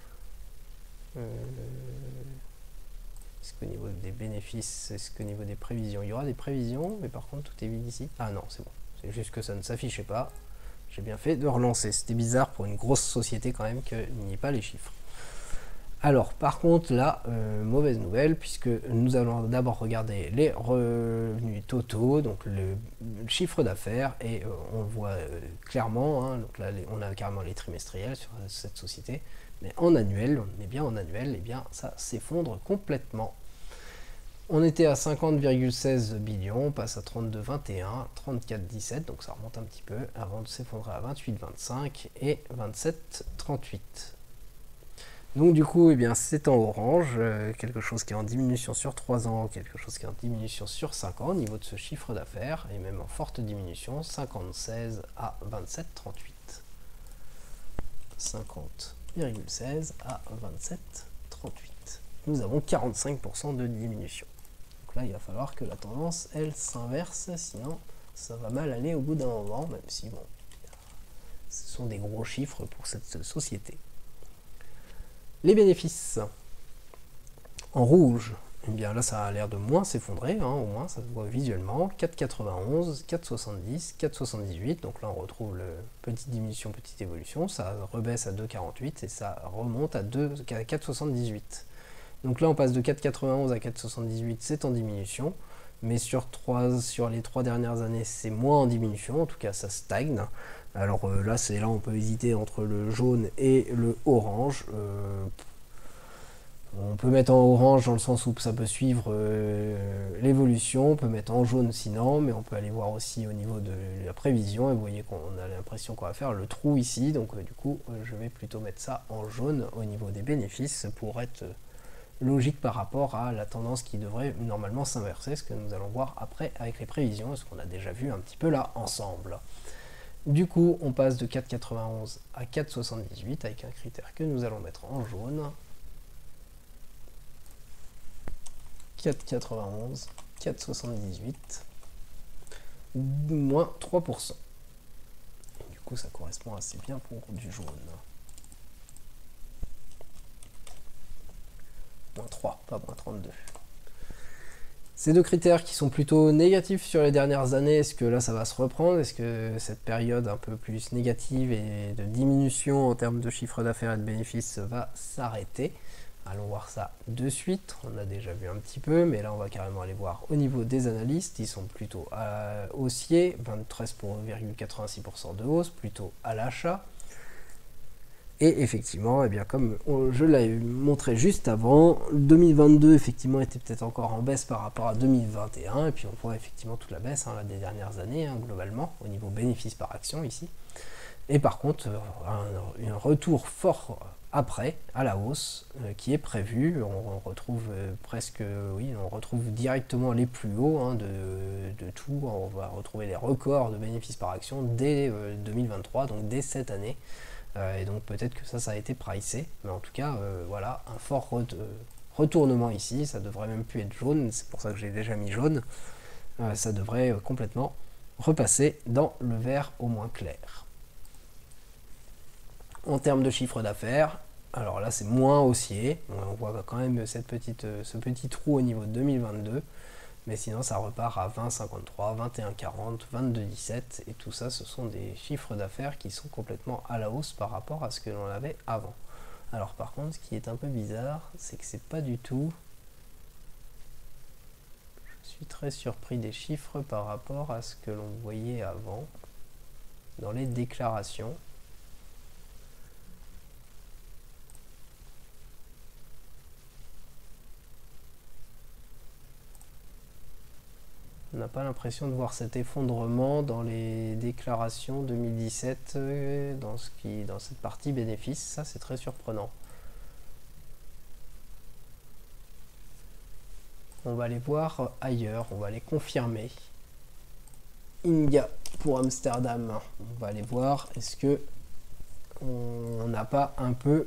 Est-ce qu'au niveau des bénéfices, est-ce qu'au niveau des prévisions, il y aura des prévisions, mais par contre tout est vide ici. Ah non, c'est bon. C'est juste que ça ne s'affichait pas. J'ai bien fait de relancer. C'était bizarre pour une grosse société quand même qu'il n'y ait pas les chiffres. Alors, par contre, là, mauvaise nouvelle, puisque nous allons d'abord regarder les revenus totaux, donc le chiffre d'affaires, et on le voit clairement, donc là, on a carrément les trimestriels sur cette société, mais en annuel, on est bien en annuel, et bien ça s'effondre complètement. On était à 50,16 billions, on passe à 32,21, 34,17, donc ça remonte un petit peu, avant de s'effondrer à 28,25 et 27,38. Donc du coup, eh bien, c'est en orange, quelque chose qui est en diminution sur 3 ans, quelque chose qui est en diminution sur 5 ans au niveau de ce chiffre d'affaires, et même en forte diminution, 56 à 27,38. 50,16 à 27,38. Nous avons 45% de diminution. Donc là, il va falloir que la tendance, elle, s'inverse, sinon ça va mal aller au bout d'un moment, même si, bon, ce sont des gros chiffres pour cette société. Les bénéfices. En rouge, eh bien là, ça a l'air de moins s'effondrer, hein, au moins, ça se voit visuellement. 4,91, 4,70, 4,78. Donc là, on retrouve le petite diminution, petite évolution. Ça rebaisse à 2,48 et ça remonte à 4,78. Donc là, on passe de 4,91 à 4,78, c'est en diminution. Mais sur les 3 dernières années, c'est moins en diminution. En tout cas, ça stagne. Alors là, on peut hésiter entre le jaune et le orange. On peut mettre en orange dans le sens où ça peut suivre l'évolution, on peut mettre en jaune sinon, mais on peut aller voir aussi au niveau de la prévision, et vous voyez qu'on a l'impression qu'on va faire le trou ici, donc du coup je vais plutôt mettre ça en jaune au niveau des bénéfices pour être logique par rapport à la tendance qui devrait normalement s'inverser, ce que nous allons voir après avec les prévisions, ce qu'on a déjà vu un petit peu là ensemble. Du coup on passe de 4,91 à 4,78 avec un critère que nous allons mettre en jaune. 4,91, 4,78, moins 3%. Et du coup, ça correspond assez bien pour du jaune. Moins 3, pas moins 32. Ces deux critères qui sont plutôt négatifs sur les dernières années, est-ce que là ça va se reprendre? Est-ce que cette période un peu plus négative et de diminution en termes de chiffre d'affaires et de bénéfices va s'arrêter? Allons voir ça de suite, on a déjà vu un petit peu, mais là on va carrément aller voir au niveau des analystes, ils sont plutôt haussiers, 23,86% de hausse, plutôt à l'achat. Et effectivement, eh bien, comme je l'avais montré juste avant, 2022 effectivement était peut-être encore en baisse par rapport à 2021, et puis on voit effectivement toute la baisse là, des dernières années, globalement, au niveau bénéfice par action ici. Et par contre, un retour fort après, à la hausse, qui est prévu. On retrouve on retrouve directement les plus hauts de tout. On va retrouver les records de bénéfices par action dès 2023, donc dès cette année. Et donc peut-être que ça a été pricé. Mais en tout cas, voilà, un fort retournement ici. Ça devrait même plus être jaune, c'est pour ça que j'ai déjà mis jaune. Ça devrait complètement repasser dans le vert au moins clair. En termes de chiffre d'affaires, alors là c'est moins haussier, on voit quand même ce petit trou au niveau de 2022, mais sinon ça repart à 20,53, 21,40, 22,17, et tout ça ce sont des chiffres d'affaires qui sont complètement à la hausse par rapport à ce que l'on avait avant. Alors par contre, ce qui est un peu bizarre, c'est que c'est pas du tout... Je suis très surpris des chiffres par rapport à ce que l'on voyait avant dans les déclarations. On n'a pas l'impression de voir cet effondrement dans les déclarations 2017 dans cette partie bénéfices. Ça, c'est très surprenant. On va aller voir ailleurs, on va aller confirmer. Inga pour Amsterdam. On va aller voir, est-ce que on n'a pas un peu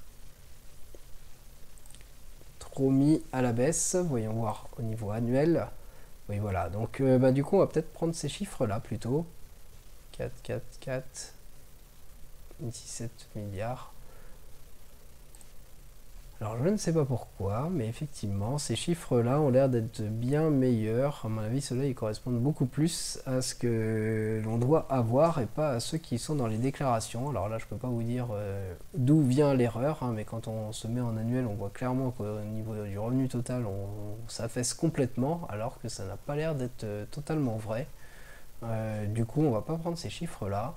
trop mis à la baisse? Voyons voir au niveau annuel. Oui, voilà, donc du coup on va peut-être prendre ces chiffres là plutôt. 4, 4, 4, 17 milliards. Alors je ne sais pas pourquoi, mais effectivement ces chiffres là ont l'air d'être bien meilleurs. À mon avis, ceux-là ils correspondent beaucoup plus à ce que l'on doit avoir et pas à ceux qui sont dans les déclarations. Alors là je peux pas vous dire d'où vient l'erreur, mais quand on se met en annuel, on voit clairement qu'au niveau du revenu total on s'affaisse complètement, alors que ça n'a pas l'air d'être totalement vrai. Du coup on va pas prendre ces chiffres là.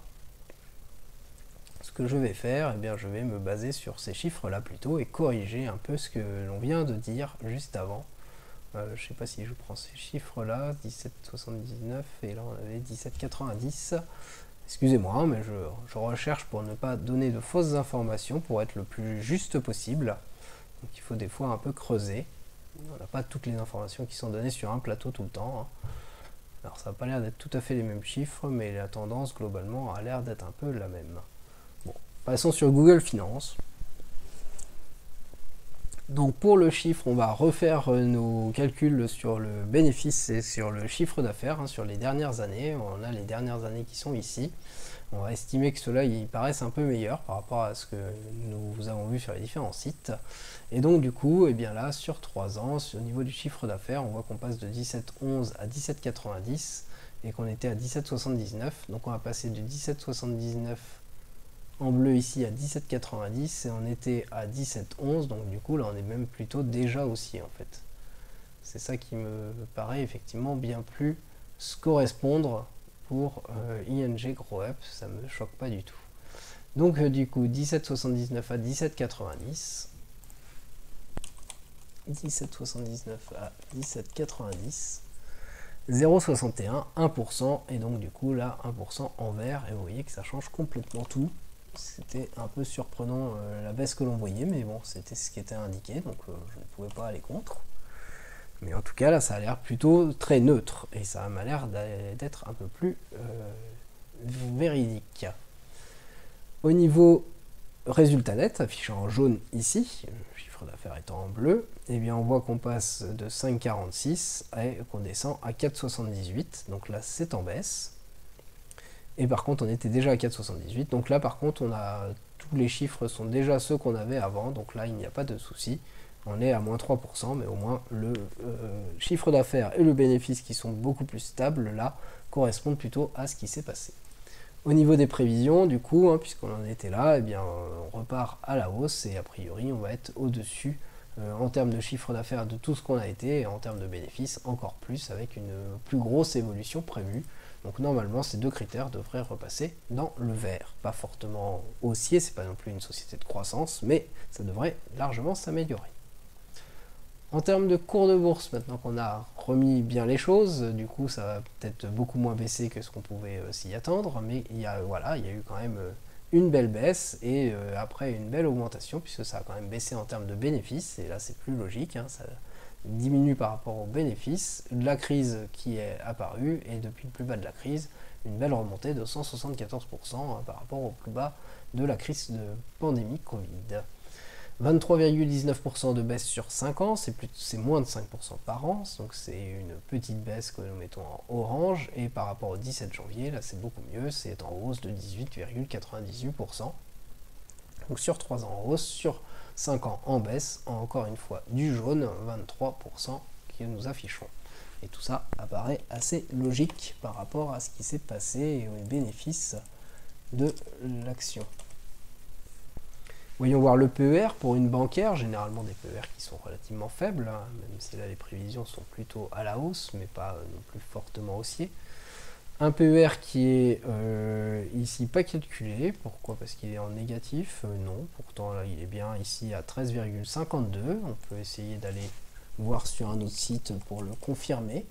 Ce que je vais faire, eh bien, je vais me baser sur ces chiffres-là plutôt et corriger un peu ce que l'on vient de dire juste avant. Je ne sais pas si je prends ces chiffres-là, 17,79 et là on avait 17,90. Excusez-moi, mais je recherche pour ne pas donner de fausses informations, pour être le plus juste possible. Donc il faut des fois un peu creuser. On n'a pas toutes les informations qui sont données sur un plateau tout le temps. Alors ça n'a pas l'air d'être tout à fait les mêmes chiffres, mais la tendance globalement a l'air d'être un peu la même. Bon, Passons sur Google Finance. Donc pour le chiffre, on va refaire nos calculs sur le bénéfice et sur le chiffre d'affaires, sur les dernières années. On a les dernières années qui sont ici. On va estimer que ceux-là, ils paraissent un peu meilleurs par rapport à ce que nous avons vu sur les différents sites. Et donc du coup, et bien là, sur 3 ans, au niveau du chiffre d'affaires, on voit qu'on passe de 17,11 à 17,90 et qu'on était à 17,79. Donc on va passer de 17,79 en bleu ici à 17,90 et on était à 17,11, donc du coup là on est même plutôt déjà haussier en fait. C'est ça qui me paraît effectivement bien plus correspondre pour ING GrowUp, ça me choque pas du tout. Donc du coup 17,79 à 17,90, 17,79 à 17,90, 0,61, 1%, et donc du coup là 1% en vert, et vous voyez que ça change complètement tout. C'était un peu surprenant la baisse que l'on voyait, mais bon, c'était ce qui était indiqué, donc je ne pouvais pas aller contre. Mais en tout cas, là, ça a l'air plutôt très neutre, et ça m'a l'air d'être un peu plus véridique. Au niveau résultat net, affiché en jaune ici, le chiffre d'affaires étant en bleu, eh bien on voit qu'on passe de 5,46 et qu'on descend à 4,78, donc là c'est en baisse. Et par contre, on était déjà à 4,78. Donc là, par contre, tous les chiffres sont déjà ceux qu'on avait avant. Donc là, il n'y a pas de souci. On est à moins 3%, mais au moins le chiffre d'affaires et le bénéfice qui sont beaucoup plus stables, là, correspondent plutôt à ce qui s'est passé. Au niveau des prévisions, du coup, puisqu'on en était là, eh bien, on repart à la hausse et a priori, on va être au-dessus en termes de chiffre d'affaires de tout ce qu'on a été et en termes de bénéfices encore plus avec une plus grosse évolution prévue. Donc normalement, ces deux critères devraient repasser dans le vert. Pas fortement haussier, c'est pas non plus une société de croissance, mais ça devrait largement s'améliorer. En termes de cours de bourse, maintenant qu'on a remis bien les choses, du coup ça va peut-être beaucoup moins baisser que ce qu'on pouvait s'y attendre, mais il y a eu quand même une belle baisse et après une belle augmentation, puisque ça a quand même baissé en termes de bénéfices, et là c'est plus logique, ça diminue par rapport aux bénéfices, la crise qui est apparue, et depuis le plus bas de la crise, une belle remontée de 174% par rapport au plus bas de la crise de pandémie Covid. 23,19% de baisse sur 5 ans, c'est moins de 5% par an, donc c'est une petite baisse que nous mettons en orange, et par rapport au 17 janvier, là c'est beaucoup mieux, c'est en hausse de 18,98%. Donc sur 3 ans en hausse, sur 5 ans en baisse, encore une fois du jaune, 23% que nous affichons. Et tout ça apparaît assez logique par rapport à ce qui s'est passé et aux bénéfices de l'action. Voyons voir le PER pour une bancaire, généralement des PER qui sont relativement faibles, même si là les prévisions sont plutôt à la hausse, mais pas non plus fortement haussiers. Un PER qui est ici pas calculé, pourquoi? Parce qu'il est en négatif, non, pourtant là il est bien ici à 13,52, on peut essayer d'aller voir sur un autre site pour le confirmer.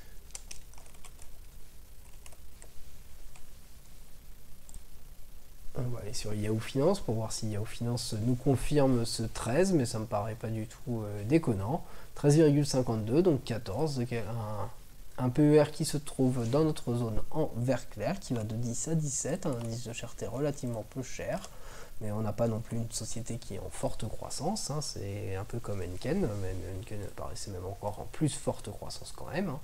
On va aller sur Yahoo Finance pour voir si Yahoo Finance nous confirme ce 13, mais ça me paraît pas du tout déconnant. 13,52, donc 14, un PER qui se trouve dans notre zone en vert clair, qui va de 10 à 17, un indice de cherté relativement peu cher, mais on n'a pas non plus une société qui est en forte croissance, c'est un peu comme Henken, mais Henken paraissait même encore en plus forte croissance quand même.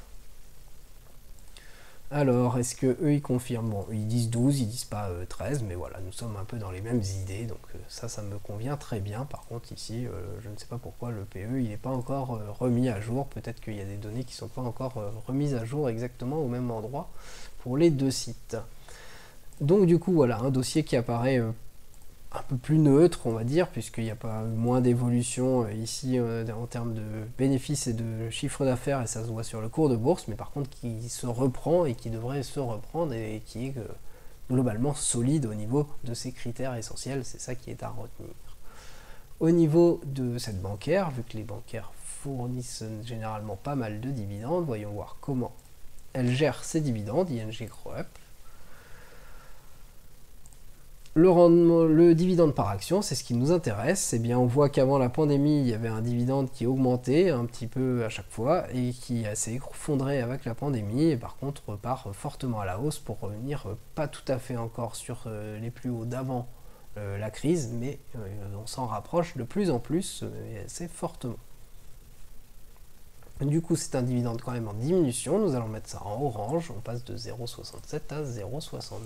Alors, est-ce que eux ils confirment? Bon, ils disent 12, ils disent pas 13, mais voilà, nous sommes un peu dans les mêmes idées, donc ça me convient très bien. Par contre, ici, je ne sais pas pourquoi le PE il n'est pas encore remis à jour. Peut-être qu'il y a des données qui ne sont pas encore remises à jour exactement au même endroit pour les deux sites. Donc, du coup, voilà, un dossier qui apparaît un peu plus neutre, on va dire, puisqu'il n'y a pas moins d'évolution ici en termes de bénéfices et de chiffre d'affaires, et ça se voit sur le cours de bourse, mais par contre qui se reprend et qui devrait se reprendre et qui est globalement solide au niveau de ces critères essentiels, c'est ça qui est à retenir. Au niveau de cette bancaire, vu que les bancaires fournissent généralement pas mal de dividendes, voyons voir comment elle gère ses dividendes, ING GrowUp. Le dividende par action, c'est ce qui nous intéresse. Eh bien, on voit qu'avant la pandémie, il y avait un dividende qui augmentait un petit peu à chaque fois et qui s'est effondré avec la pandémie, et par contre repart fortement à la hausse pour revenir pas tout à fait encore sur les plus hauts d'avant la crise, mais on s'en rapproche de plus en plus et assez fortement. Du coup, c'est un dividende quand même en diminution. Nous allons mettre ça en orange. On passe de 0,67 à 0,62.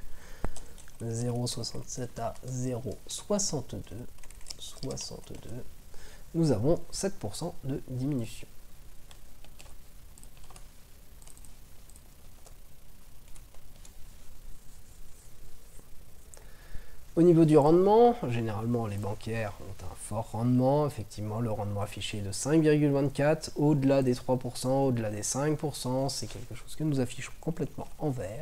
0,67 à 0,62. 62. Nous avons 7% de diminution. Au niveau du rendement, généralement les bancaires ont un fort rendement. Effectivement, le rendement affiché est de 5,24, au-delà des 3%, au-delà des 5%, c'est quelque chose que nous affichons complètement en vert.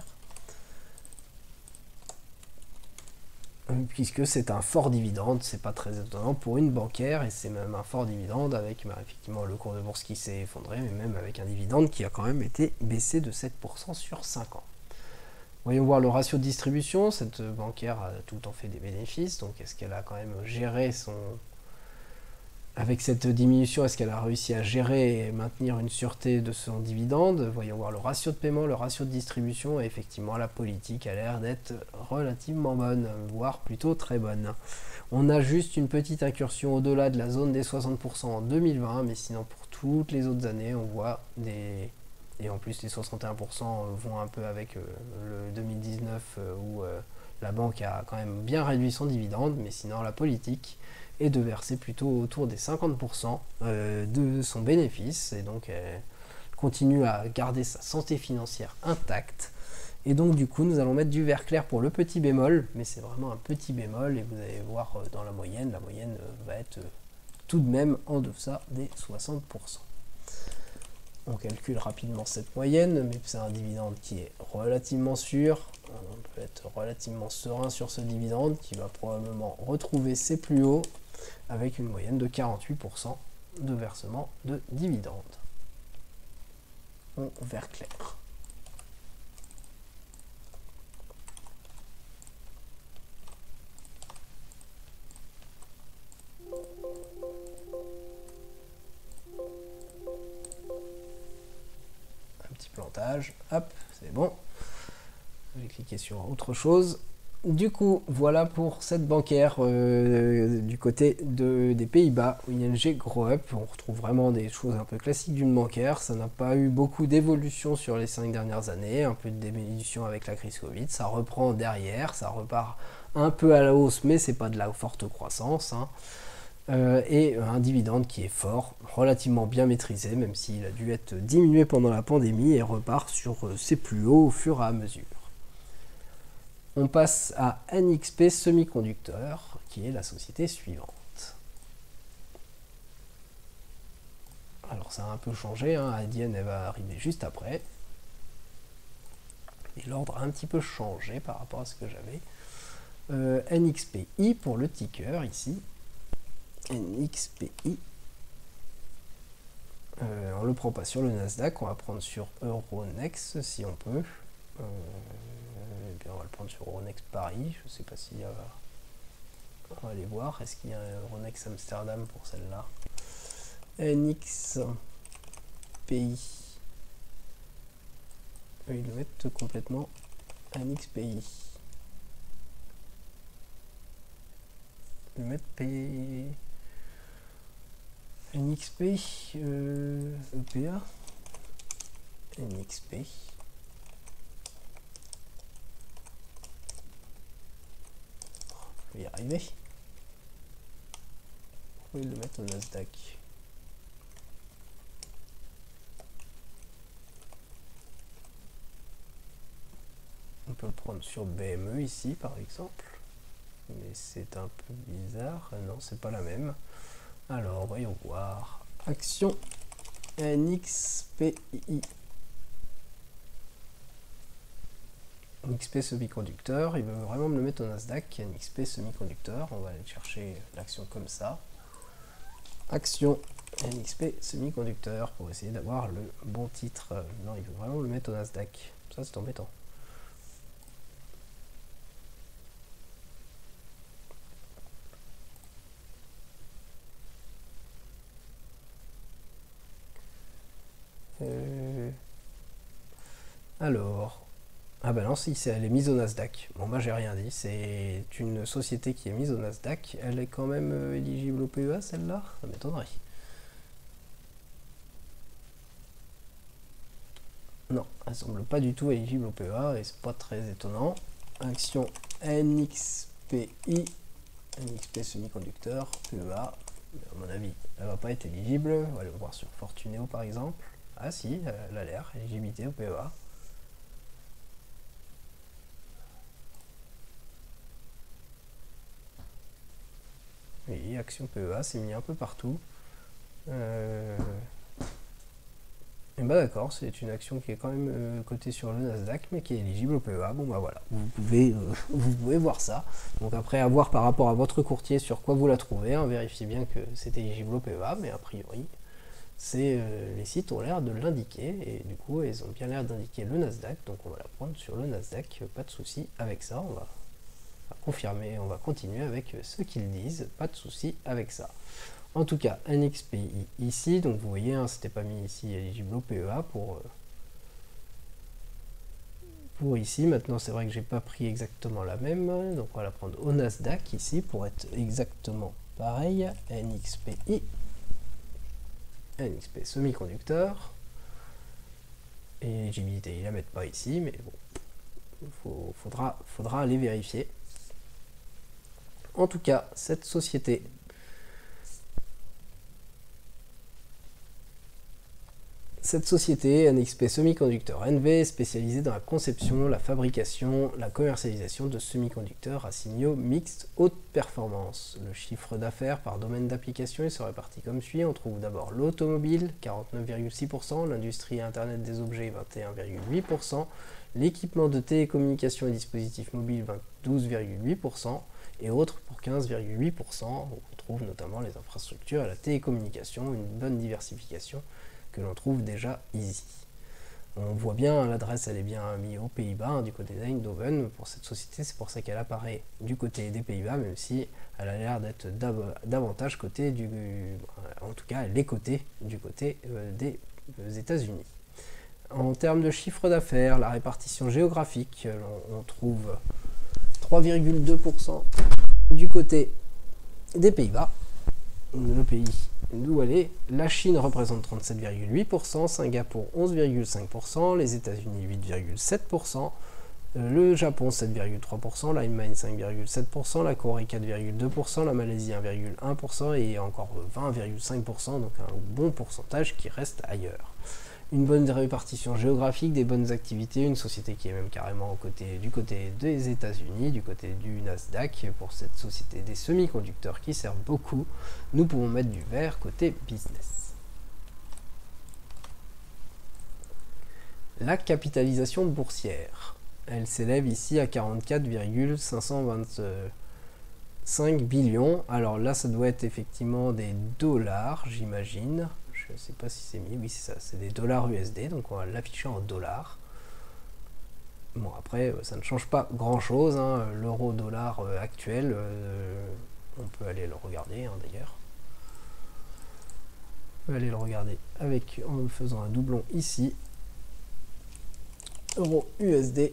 Puisque c'est un fort dividende, c'est pas très étonnant pour une bancaire, et c'est même un fort dividende avec effectivement le cours de bourse qui s'est effondré, mais même avec un dividende qui a quand même été baissé de 7% sur 5 ans. Voyons voir le ratio de distribution. Cette bancaire a tout le temps fait des bénéfices, donc est-ce qu'elle a quand même géré son... Avec cette diminution, est-ce qu'elle a réussi à gérer et maintenir une sûreté de son dividende? Voyons voir le ratio de paiement, le ratio de distribution, et effectivement la politique a l'air d'être relativement bonne, voire plutôt très bonne. On a juste une petite incursion au-delà de la zone des 60% en 2020, mais sinon pour toutes les autres années, on voit des... Et en plus, les 61% vont un peu avec le 2019 où la banque a quand même bien réduit son dividende, mais sinon la politique est de verser plutôt autour des 50% de son bénéfice, et donc elle continue à garder sa santé financière intacte. Et donc du coup, nous allons mettre du vert clair pour le petit bémol, mais c'est vraiment un petit bémol, et vous allez voir dans la moyenne va être tout de même en deçà des 60%. On calcule rapidement cette moyenne, mais c'est un dividende qui est relativement sûr. On peut être relativement serein sur ce dividende qui va probablement retrouver ses plus hauts avec une moyenne de 48% de versement de dividendes. En vert clair. Plantage, hop, c'est bon. Je vais cliquer sur autre chose. Du coup, voilà pour cette bancaire du côté des Pays-Bas, ING Grow Up. On retrouve vraiment des choses un peu classiques d'une bancaire. Ça n'a pas eu beaucoup d'évolution sur les 5 dernières années, un peu de diminution avec la crise Covid. Ça reprend derrière, ça repart un peu à la hausse, mais c'est pas de la forte croissance. Et un dividende qui est fort, relativement bien maîtrisé, même s'il a dû être diminué pendant la pandémie et repart sur ses plus hauts au fur et à mesure. On passe à NXP Semiconducteur, qui est la société suivante. Alors ça a un peu changé, Adienne elle va arriver juste après. Et l'ordre a un petit peu changé par rapport à ce que j'avais. NXPI pour le ticker ici. NXPI. On ne le prend pas sur le Nasdaq, on va prendre sur Euronext si on peut. Et bien on va le prendre sur Euronext Paris. Je ne sais pas s'il y a. On va aller voir. Est-ce qu'il y a un Euronext Amsterdam pour celle-là? NXPI. Ils le mettent complètement NXPI. Ils le mettent P. NXP, EPA, NXP. Je vais y arriver. Pourquoi ils le mettent au Nasdaq? On peut le prendre sur BME ici par exemple. Mais c'est un peu bizarre. Non, c'est pas la même. Alors, voyons voir. Action NXPI. NXP Semiconducteur, il veut vraiment me le mettre au Nasdaq. NXP Semiconducteur, on va aller chercher l'action comme ça. Action NXP Semiconducteur pour essayer d'avoir le bon titre. Non, il veut vraiment me le mettre au Nasdaq. Ça, c'est embêtant. Alors, Ah bah non, si, elle est mise au Nasdaq. Bon bah j'ai rien dit, c'est une société qui est mise au Nasdaq. Elle est quand même éligible au PEA celle-là? Ça m'étonnerait. Non, elle semble pas du tout éligible au PEA et c'est pas très étonnant. Action NXPI, NXP Semiconducteur, PEA. À mon avis, elle va pas être éligible. On va aller voir sur Fortuneo par exemple. Ah si, elle a l'air, éligibilité au PEA. Oui, action PEA, c'est mis un peu partout. Et bah d'accord, c'est une action qui est quand même cotée sur le Nasdaq, mais qui est éligible au PEA. Bon bah voilà, vous pouvez voir ça. Donc après, à voir par rapport à votre courtier sur quoi vous la trouvez, hein, vérifiez bien que c'est éligible au PEA, mais a priori, les sites ont l'air de l'indiquer, et du coup, ils ont bien l'air d'indiquer le Nasdaq, donc on va la prendre sur le Nasdaq, pas de souci avec ça, on va confirmer, on va continuer avec ce qu'ils disent, pas de souci avec ça. En tout cas, NXPI ici, donc vous voyez, hein, c'était pas mis ici éligible au PEA pour ici. Maintenant, c'est vrai que j'ai pas pris exactement la même, donc on va la prendre au Nasdaq ici pour être exactement pareil. NXPI, NXP semi-conducteur. Et éligibilité, ils la mettent pas ici, mais bon, faudra aller vérifier. En tout cas, cette société NXP Semiconducteur NV est spécialisée dans la conception, la fabrication, la commercialisation de semi-conducteurs à signaux mixtes haute performance. Le chiffre d'affaires par domaine d'application est réparti comme suit. On trouve d'abord l'automobile, 49,6%, l'industrie Internet des objets, 21,8%, l'équipement de télécommunications et dispositifs mobiles, 12,8%, et autres pour 15,8%. On trouve notamment les infrastructures et la télécommunication, une bonne diversification que l'on trouve déjà ici. On voit bien, l'adresse elle est bien mise aux Pays-Bas, hein, du côté d'Eindhoven pour cette société, c'est pour ça qu'elle apparaît du côté des Pays-Bas, même si elle a l'air d'être davantage cotée en tout cas elle est cotée du côté des États-Unis. En termes de chiffre d'affaires, la répartition géographique, on trouve 3,2% du côté des Pays-Bas, le pays d'où elle est. La Chine représente 37,8%, Singapour 11,5%, les États-Unis 8,7%, le Japon 7,3%, l'Allemagne 5,7%, la Corée 4,2%, la Malaisie 1,1% et encore 20,5%, donc un bon pourcentage qui reste ailleurs. Une bonne répartition géographique, des bonnes activités, une société qui est même carrément du côté des États-Unis, du côté du Nasdaq. Pour cette société des semi-conducteurs qui servent beaucoup, nous pouvons mettre du vert côté business. La capitalisation boursière, elle s'élève ici à 44,525 billions. Alors là, ça doit être effectivement des dollars, j'imagine. Je ne sais pas si c'est mis, oui c'est ça, c'est des dollars USD, donc on va l'afficher en dollars. Bon après, ça ne change pas grand chose, hein. L'euro-dollar actuel, on peut aller le regarder hein, d'ailleurs. On peut aller le regarder en faisant un doublon ici. Euro-USD.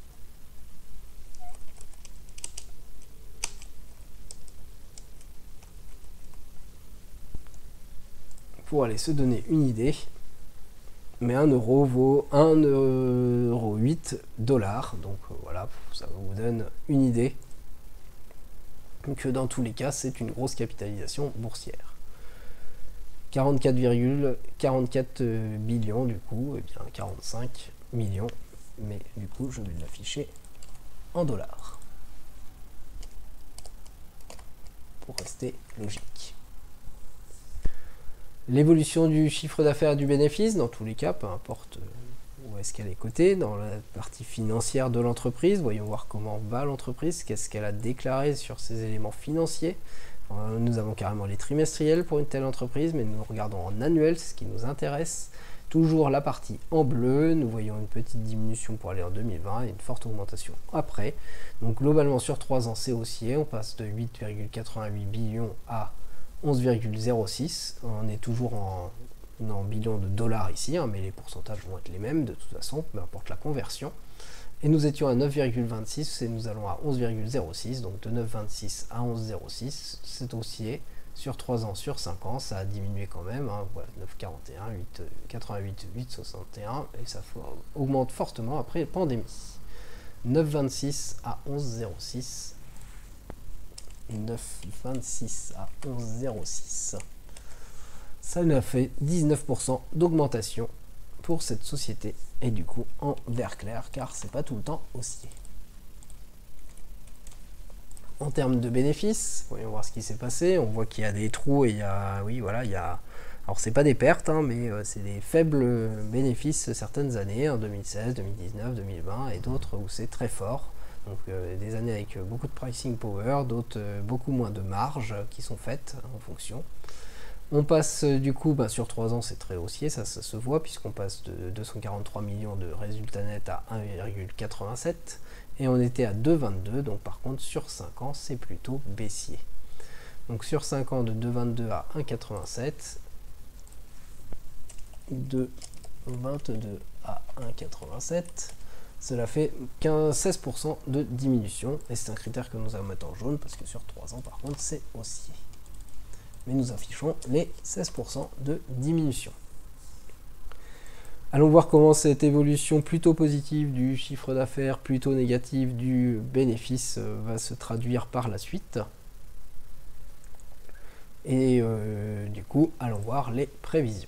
Pour aller se donner une idée, mais 1 euro vaut 1,08 $, donc voilà, ça vous donne une idée que dans tous les cas c'est une grosse capitalisation boursière. 44,44 billions du coup, et bien 45 millions, mais du coup je vais l'afficher en dollars pour rester logique. L'évolution du chiffre d'affaires et du bénéfice, dans tous les cas, peu importe où est-ce qu'elle est cotée, dans la partie financière de l'entreprise, voyons voir comment va l'entreprise, qu'est-ce qu'elle a déclaré sur ses éléments financiers. Nous avons carrément les trimestriels pour une telle entreprise, mais nous regardons en annuel, c'est ce qui nous intéresse. Toujours la partie en bleu, nous voyons une petite diminution pour aller en 2020 et une forte augmentation après. Donc globalement sur 3 ans c'est haussier, on passe de 8,88 billions à 11,06. On est toujours en billions de dollars ici, hein, mais les pourcentages vont être les mêmes de toute façon, peu importe la conversion. Et nous étions à 9,26 et nous allons à 11,06, donc de 9,26 à 11,06, c'est haussier. Sur 3 ans, sur 5 ans, ça a diminué quand même, hein, voilà, 9,41, 8,88, 8,61, et ça augmente fortement après la pandémie. 9,26 à 11,06, 9,26 à 11,06. Ça nous a fait 19% d'augmentation pour cette société, et du coup en vert clair, car c'est pas tout le temps haussier. En termes de bénéfices, voyons voir ce qui s'est passé. On voit qu'il y a des trous et il y a, oui, voilà, il y a. Alors c'est pas des pertes, hein, mais c'est des faibles bénéfices certaines années, en 2016, 2019, 2020 et d'autres où c'est très fort. Donc des années avec beaucoup de pricing power, d'autres beaucoup moins de marges qui sont faites en fonction. On passe du coup, sur 3 ans c'est très haussier, ça se voit puisqu'on passe de 243 millions de résultats nets à 1,87 et on était à 2,22, donc par contre sur 5 ans c'est plutôt baissier. Donc sur 5 ans de 2,22 à 1,87, de 22 à 1,87, cela fait 16% de diminution et c'est un critère que nous allons mettre en jaune parce que sur 3 ans par contre c'est haussier. Mais nous affichons les 16% de diminution. Allons voir comment cette évolution plutôt positive du chiffre d'affaires, plutôt négative du bénéfice va se traduire par la suite. Et du coup, allons voir les prévisions.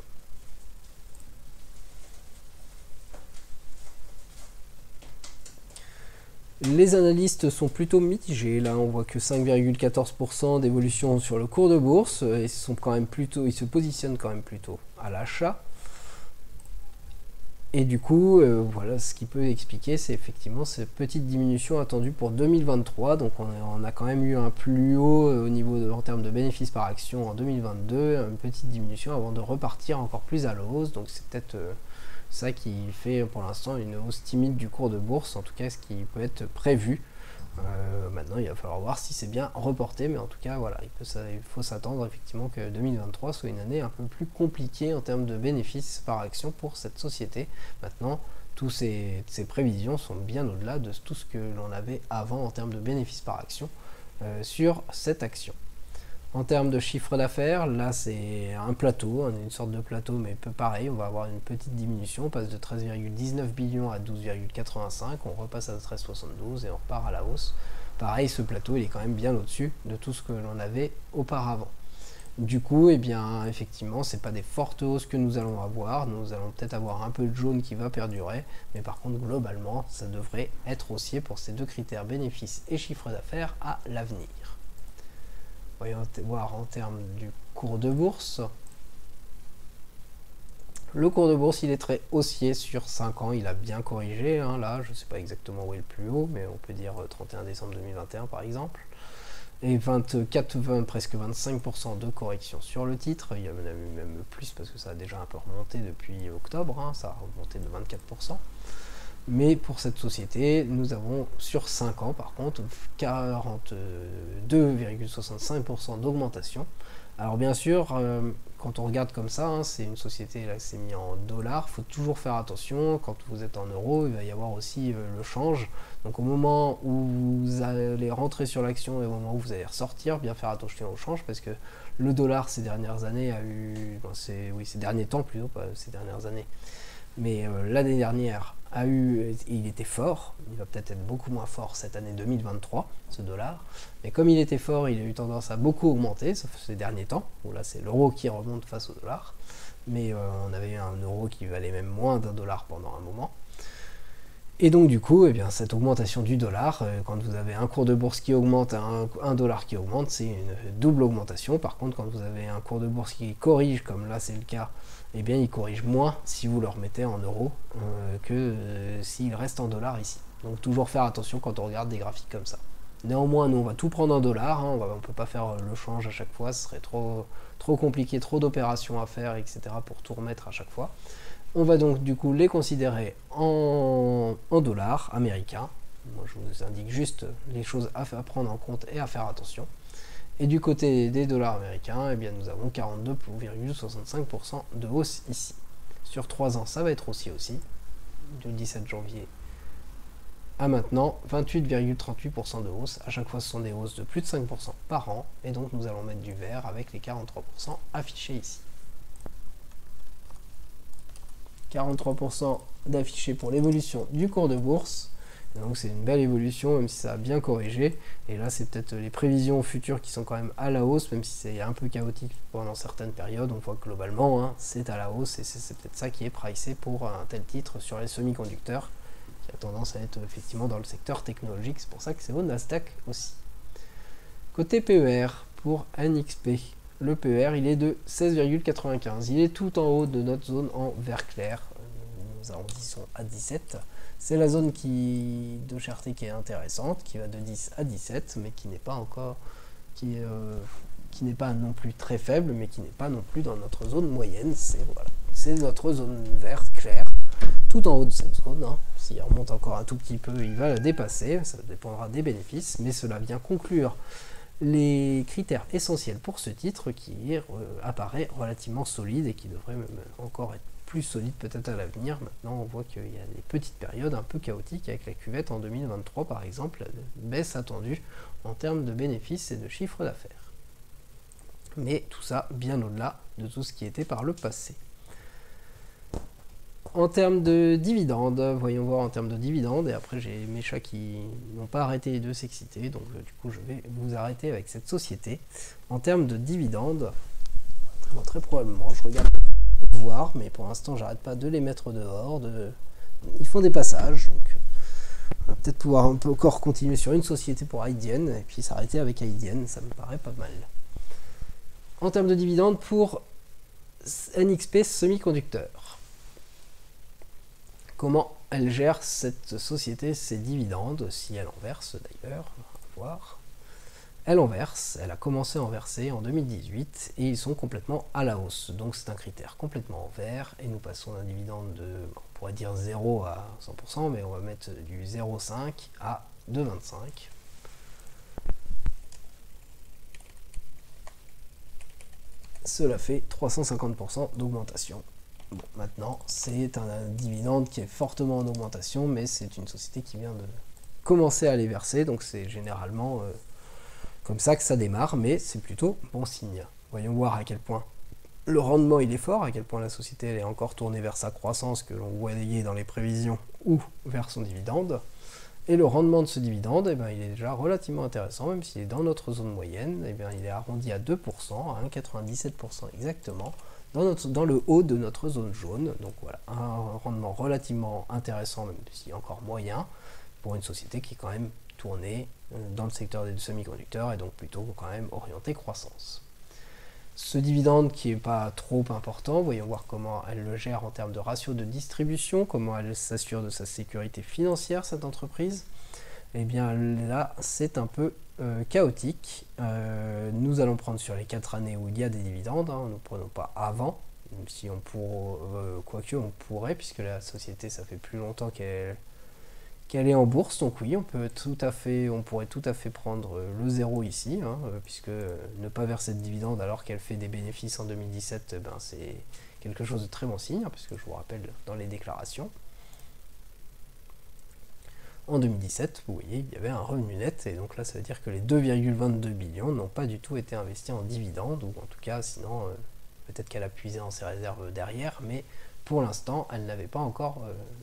Les analystes sont plutôt mitigés. Là, on voit que 5,14% d'évolution sur le cours de bourse. Et ils se positionnent quand même plutôt à l'achat. Et du coup, voilà, ce qui peut expliquer, c'est effectivement cette petite diminution attendue pour 2023. Donc, on a quand même eu un plus haut au niveau en termes de bénéfices par action en 2022, une petite diminution avant de repartir encore plus à la hausse. Donc, c'est peut-être ça qui fait pour l'instant une hausse timide du cours de bourse, en tout cas ce qui peut être prévu. Maintenant il va falloir voir si c'est bien reporté, mais en tout cas voilà, il faut s'attendre effectivement que 2023 soit une année un peu plus compliquée en termes de bénéfices par action pour cette société. Maintenant toutes ces prévisions sont bien au-delà de tout ce que l'on avait avant en termes de bénéfices par action sur cette action. En termes de chiffre d'affaires, là c'est un plateau, une sorte de plateau, mais peu pareil, on va avoir une petite diminution, on passe de 13,19 billions à 12,85, on repasse à 13,72 et on repart à la hausse. Pareil, ce plateau il est quand même bien au-dessus de tout ce que l'on avait auparavant. Du coup, eh bien, effectivement, c'est pas des fortes hausses que nous allons avoir, nous allons peut-être avoir un peu de jaune qui va perdurer, mais par contre, globalement, ça devrait être haussier pour ces deux critères bénéfices et chiffre d'affaires à l'avenir. Voyons voir en termes du cours de bourse. Le cours de bourse, il est très haussier sur 5 ans, il a bien corrigé, hein, là, je ne sais pas exactement où est le plus haut, mais on peut dire 31 décembre 2021 par exemple. Et 24, presque 25% de correction sur le titre, il y en a même plus parce que ça a déjà un peu remonté depuis octobre, hein, ça a remonté de 24%. Mais pour cette société, nous avons sur 5 ans par contre 42,65% d'augmentation. Alors bien sûr, quand on regarde comme ça, hein, c'est une société là, c'est mis en dollars, il faut toujours faire attention, quand vous êtes en euros, il va y avoir aussi le change. Donc au moment où vous allez rentrer sur l'action et au moment où vous allez ressortir, bien faire attention au change parce que le dollar ces dernières années a eu, ces derniers temps plutôt, pas ces dernières années, mais l'année dernière il était fort, il va peut-être être beaucoup moins fort cette année 2023, ce dollar, mais comme il était fort, il a eu tendance à beaucoup augmenter, sauf ces derniers temps, où là c'est l'euro qui remonte face au dollar, mais on avait eu un euro qui valait même moins d'un dollar pendant un moment. Et donc du coup, eh bien, cette augmentation du dollar, quand vous avez un cours de bourse qui augmente, un dollar qui augmente, c'est une double augmentation. Par contre, quand vous avez un cours de bourse qui corrige, comme là c'est le cas, eh bien il corrige moins si vous le remettez en euros que s'il reste en dollars ici. Donc toujours faire attention quand on regarde des graphiques comme ça. Néanmoins, nous on va tout prendre en dollars, hein, on ne peut pas faire le change à chaque fois, ce serait trop compliqué, trop d'opérations à faire, etc. pour tout remettre à chaque fois. On va donc du coup les considérer en dollars américains. Moi je vous indique juste les choses à prendre en compte et à faire attention. Et du côté des dollars américains, eh bien, nous avons 42,65% de hausse ici. Sur 3 ans, ça va être haussier aussi, du 17 janvier à maintenant 28,38% de hausse. À chaque fois, ce sont des hausses de plus de 5% par an. Et donc, nous allons mettre du vert avec les 43% affichés ici. 43% d'affichés pour l'évolution du cours de bourse. Et donc, c'est une belle évolution, même si ça a bien corrigé. Et là, c'est peut-être les prévisions futures qui sont quand même à la hausse, même si c'est un peu chaotique pendant certaines périodes. On voit que globalement, hein, c'est à la hausse et c'est peut-être ça qui est pricé pour un tel titre sur les semi-conducteurs, qui a tendance à être effectivement dans le secteur technologique. C'est pour ça que c'est au Nasdaq aussi. Côté PER, pour NXP, le PER il est de 16,95. Il est tout en haut de notre zone en vert clair. Nous arrondissons à 17. C'est la zone de cherté qui est intéressante, qui va de 10 à 17, mais qui n'est pas encore, qui n'est pas non plus très faible, mais qui n'est pas non plus dans notre zone moyenne. C'est notre zone verte claire, tout en haut de cette zone. Hein. S'il remonte encore un tout petit peu, il va la dépasser. Ça dépendra des bénéfices, mais cela vient conclure les critères essentiels pour ce titre qui apparaît relativement solide et qui devrait même encore être plus solide peut-être à l'avenir. Maintenant, on voit qu'il y a des petites périodes un peu chaotiques avec la cuvette en 2023 par exemple, une baisse attendue en termes de bénéfices et de chiffre d'affaires. Mais tout ça bien au-delà de tout ce qui était par le passé. En termes de dividendes, voyons voir en termes de dividendes, et après j'ai mes chats qui n'ont pas arrêté de s'exciter, donc du coup je vais vous arrêter avec cette société. En termes de dividendes, très probablement, je regarde voir, mais pour l'instant j'arrête pas de les mettre dehors, ils font des passages, donc on va peut-être pouvoir un peu encore continuer sur une société pour IDN, et puis s'arrêter avec IDN, ça me paraît pas mal. En termes de dividendes pour NXP Semiconducteurs, comment elle gère cette société, ses dividendes, si elle en verse d'ailleurs, on va voir. Elle en verse, elle a commencé à en verser en 2018 et ils sont complètement à la hausse. Donc c'est un critère complètement vert et nous passons d'un dividende de, on pourrait dire 0 à 100%, mais on va mettre du 0,5 à 2,25. Cela fait 350% d'augmentation. Bon, maintenant, c'est un dividende qui est fortement en augmentation, mais c'est une société qui vient de commencer à les verser, donc c'est généralement comme ça que ça démarre, mais c'est plutôt bon signe. Voyons voir à quel point le rendement il est fort, à quel point la société elle est encore tournée vers sa croissance que l'on voyait dans les prévisions ou vers son dividende. Et le rendement de ce dividende, eh bien, il est déjà relativement intéressant, même s'il est dans notre zone moyenne, eh bien, il est arrondi à 2%, à 1,97% exactement, dans le haut de notre zone jaune. Donc voilà, un rendement relativement intéressant, même si encore moyen, pour une société qui est quand même tournée dans le secteur des semi-conducteurs et donc plutôt quand même orienté croissance. Ce dividende qui n'est pas trop important, voyons voir comment elle le gère en termes de ratio de distribution, comment elle s'assure de sa sécurité financière, cette entreprise. Et bien là, c'est un peu chaotique. Nous allons prendre sur les 4 années où il y a des dividendes, hein, nous ne prenons pas avant, même si on quoique on pourrait, puisque la société, ça fait plus longtemps qu'elle est en bourse, donc oui, on pourrait tout à fait prendre le 0 ici, hein, puisque ne pas verser de dividendes alors qu'elle fait des bénéfices en 2017, ben, c'est quelque chose de très bon signe, hein, puisque je vous rappelle dans les déclarations, en 2017, vous voyez, il y avait un revenu net, et donc là ça veut dire que les 2,22 billions n'ont pas du tout été investis en dividendes, ou en tout cas, sinon, peut-être qu'elle a puisé dans ses réserves derrière, mais pour l'instant, elle n'avait pas encore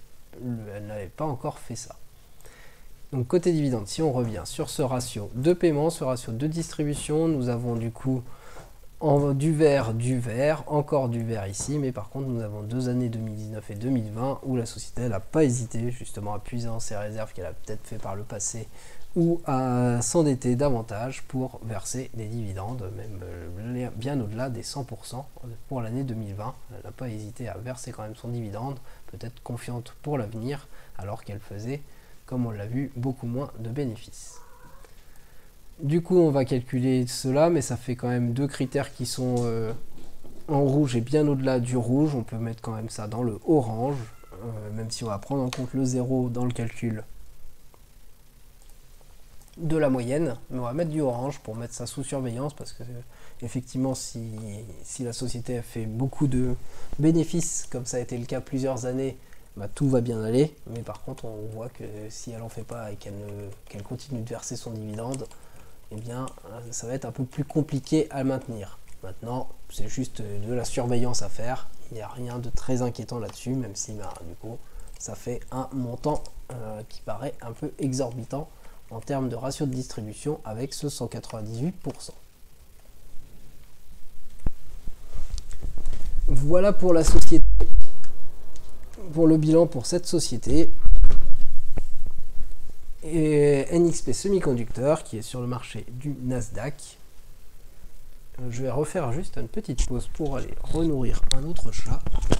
fait ça. Donc côté dividende, si on revient sur ce ratio de paiement, ce ratio de distribution, nous avons du coup du vert, encore du vert ici, mais par contre nous avons 2 années 2019 et 2020 où la société n'a pas hésité justement à puiser dans ses réserves qu'elle a peut-être fait par le passé ou à s'endetter davantage pour verser des dividendes, même bien au-delà des 100% pour l'année 2020. Elle n'a pas hésité à verser quand même son dividende, peut-être confiante pour l'avenir, alors qu'elle faisait, comme on l'a vu, beaucoup moins de bénéfices. Du coup, on va calculer cela, mais ça fait quand même 2 critères qui sont en rouge et bien au-delà du rouge. On peut mettre quand même ça dans le orange, même si on va prendre en compte le 0 dans le calcul de la moyenne, mais on va mettre du orange pour mettre ça sous surveillance, parce que effectivement si la société a fait beaucoup de bénéfices, comme ça a été le cas plusieurs années, bah, tout va bien aller, mais par contre on voit que si elle en fait pas et qu'elle continue de verser son dividende, eh bien ça va être un peu plus compliqué à maintenir. Maintenant, c'est juste de la surveillance à faire, il n'y a rien de très inquiétant là-dessus, même si bah, du coup ça fait un montant qui paraît un peu exorbitant en termes de ratio de distribution avec ce 198%. Voilà pour la société, pour le bilan pour cette société. Et NXP Semiconductor qui est sur le marché du Nasdaq. Je vais refaire juste une petite pause pour aller renourrir un autre chat.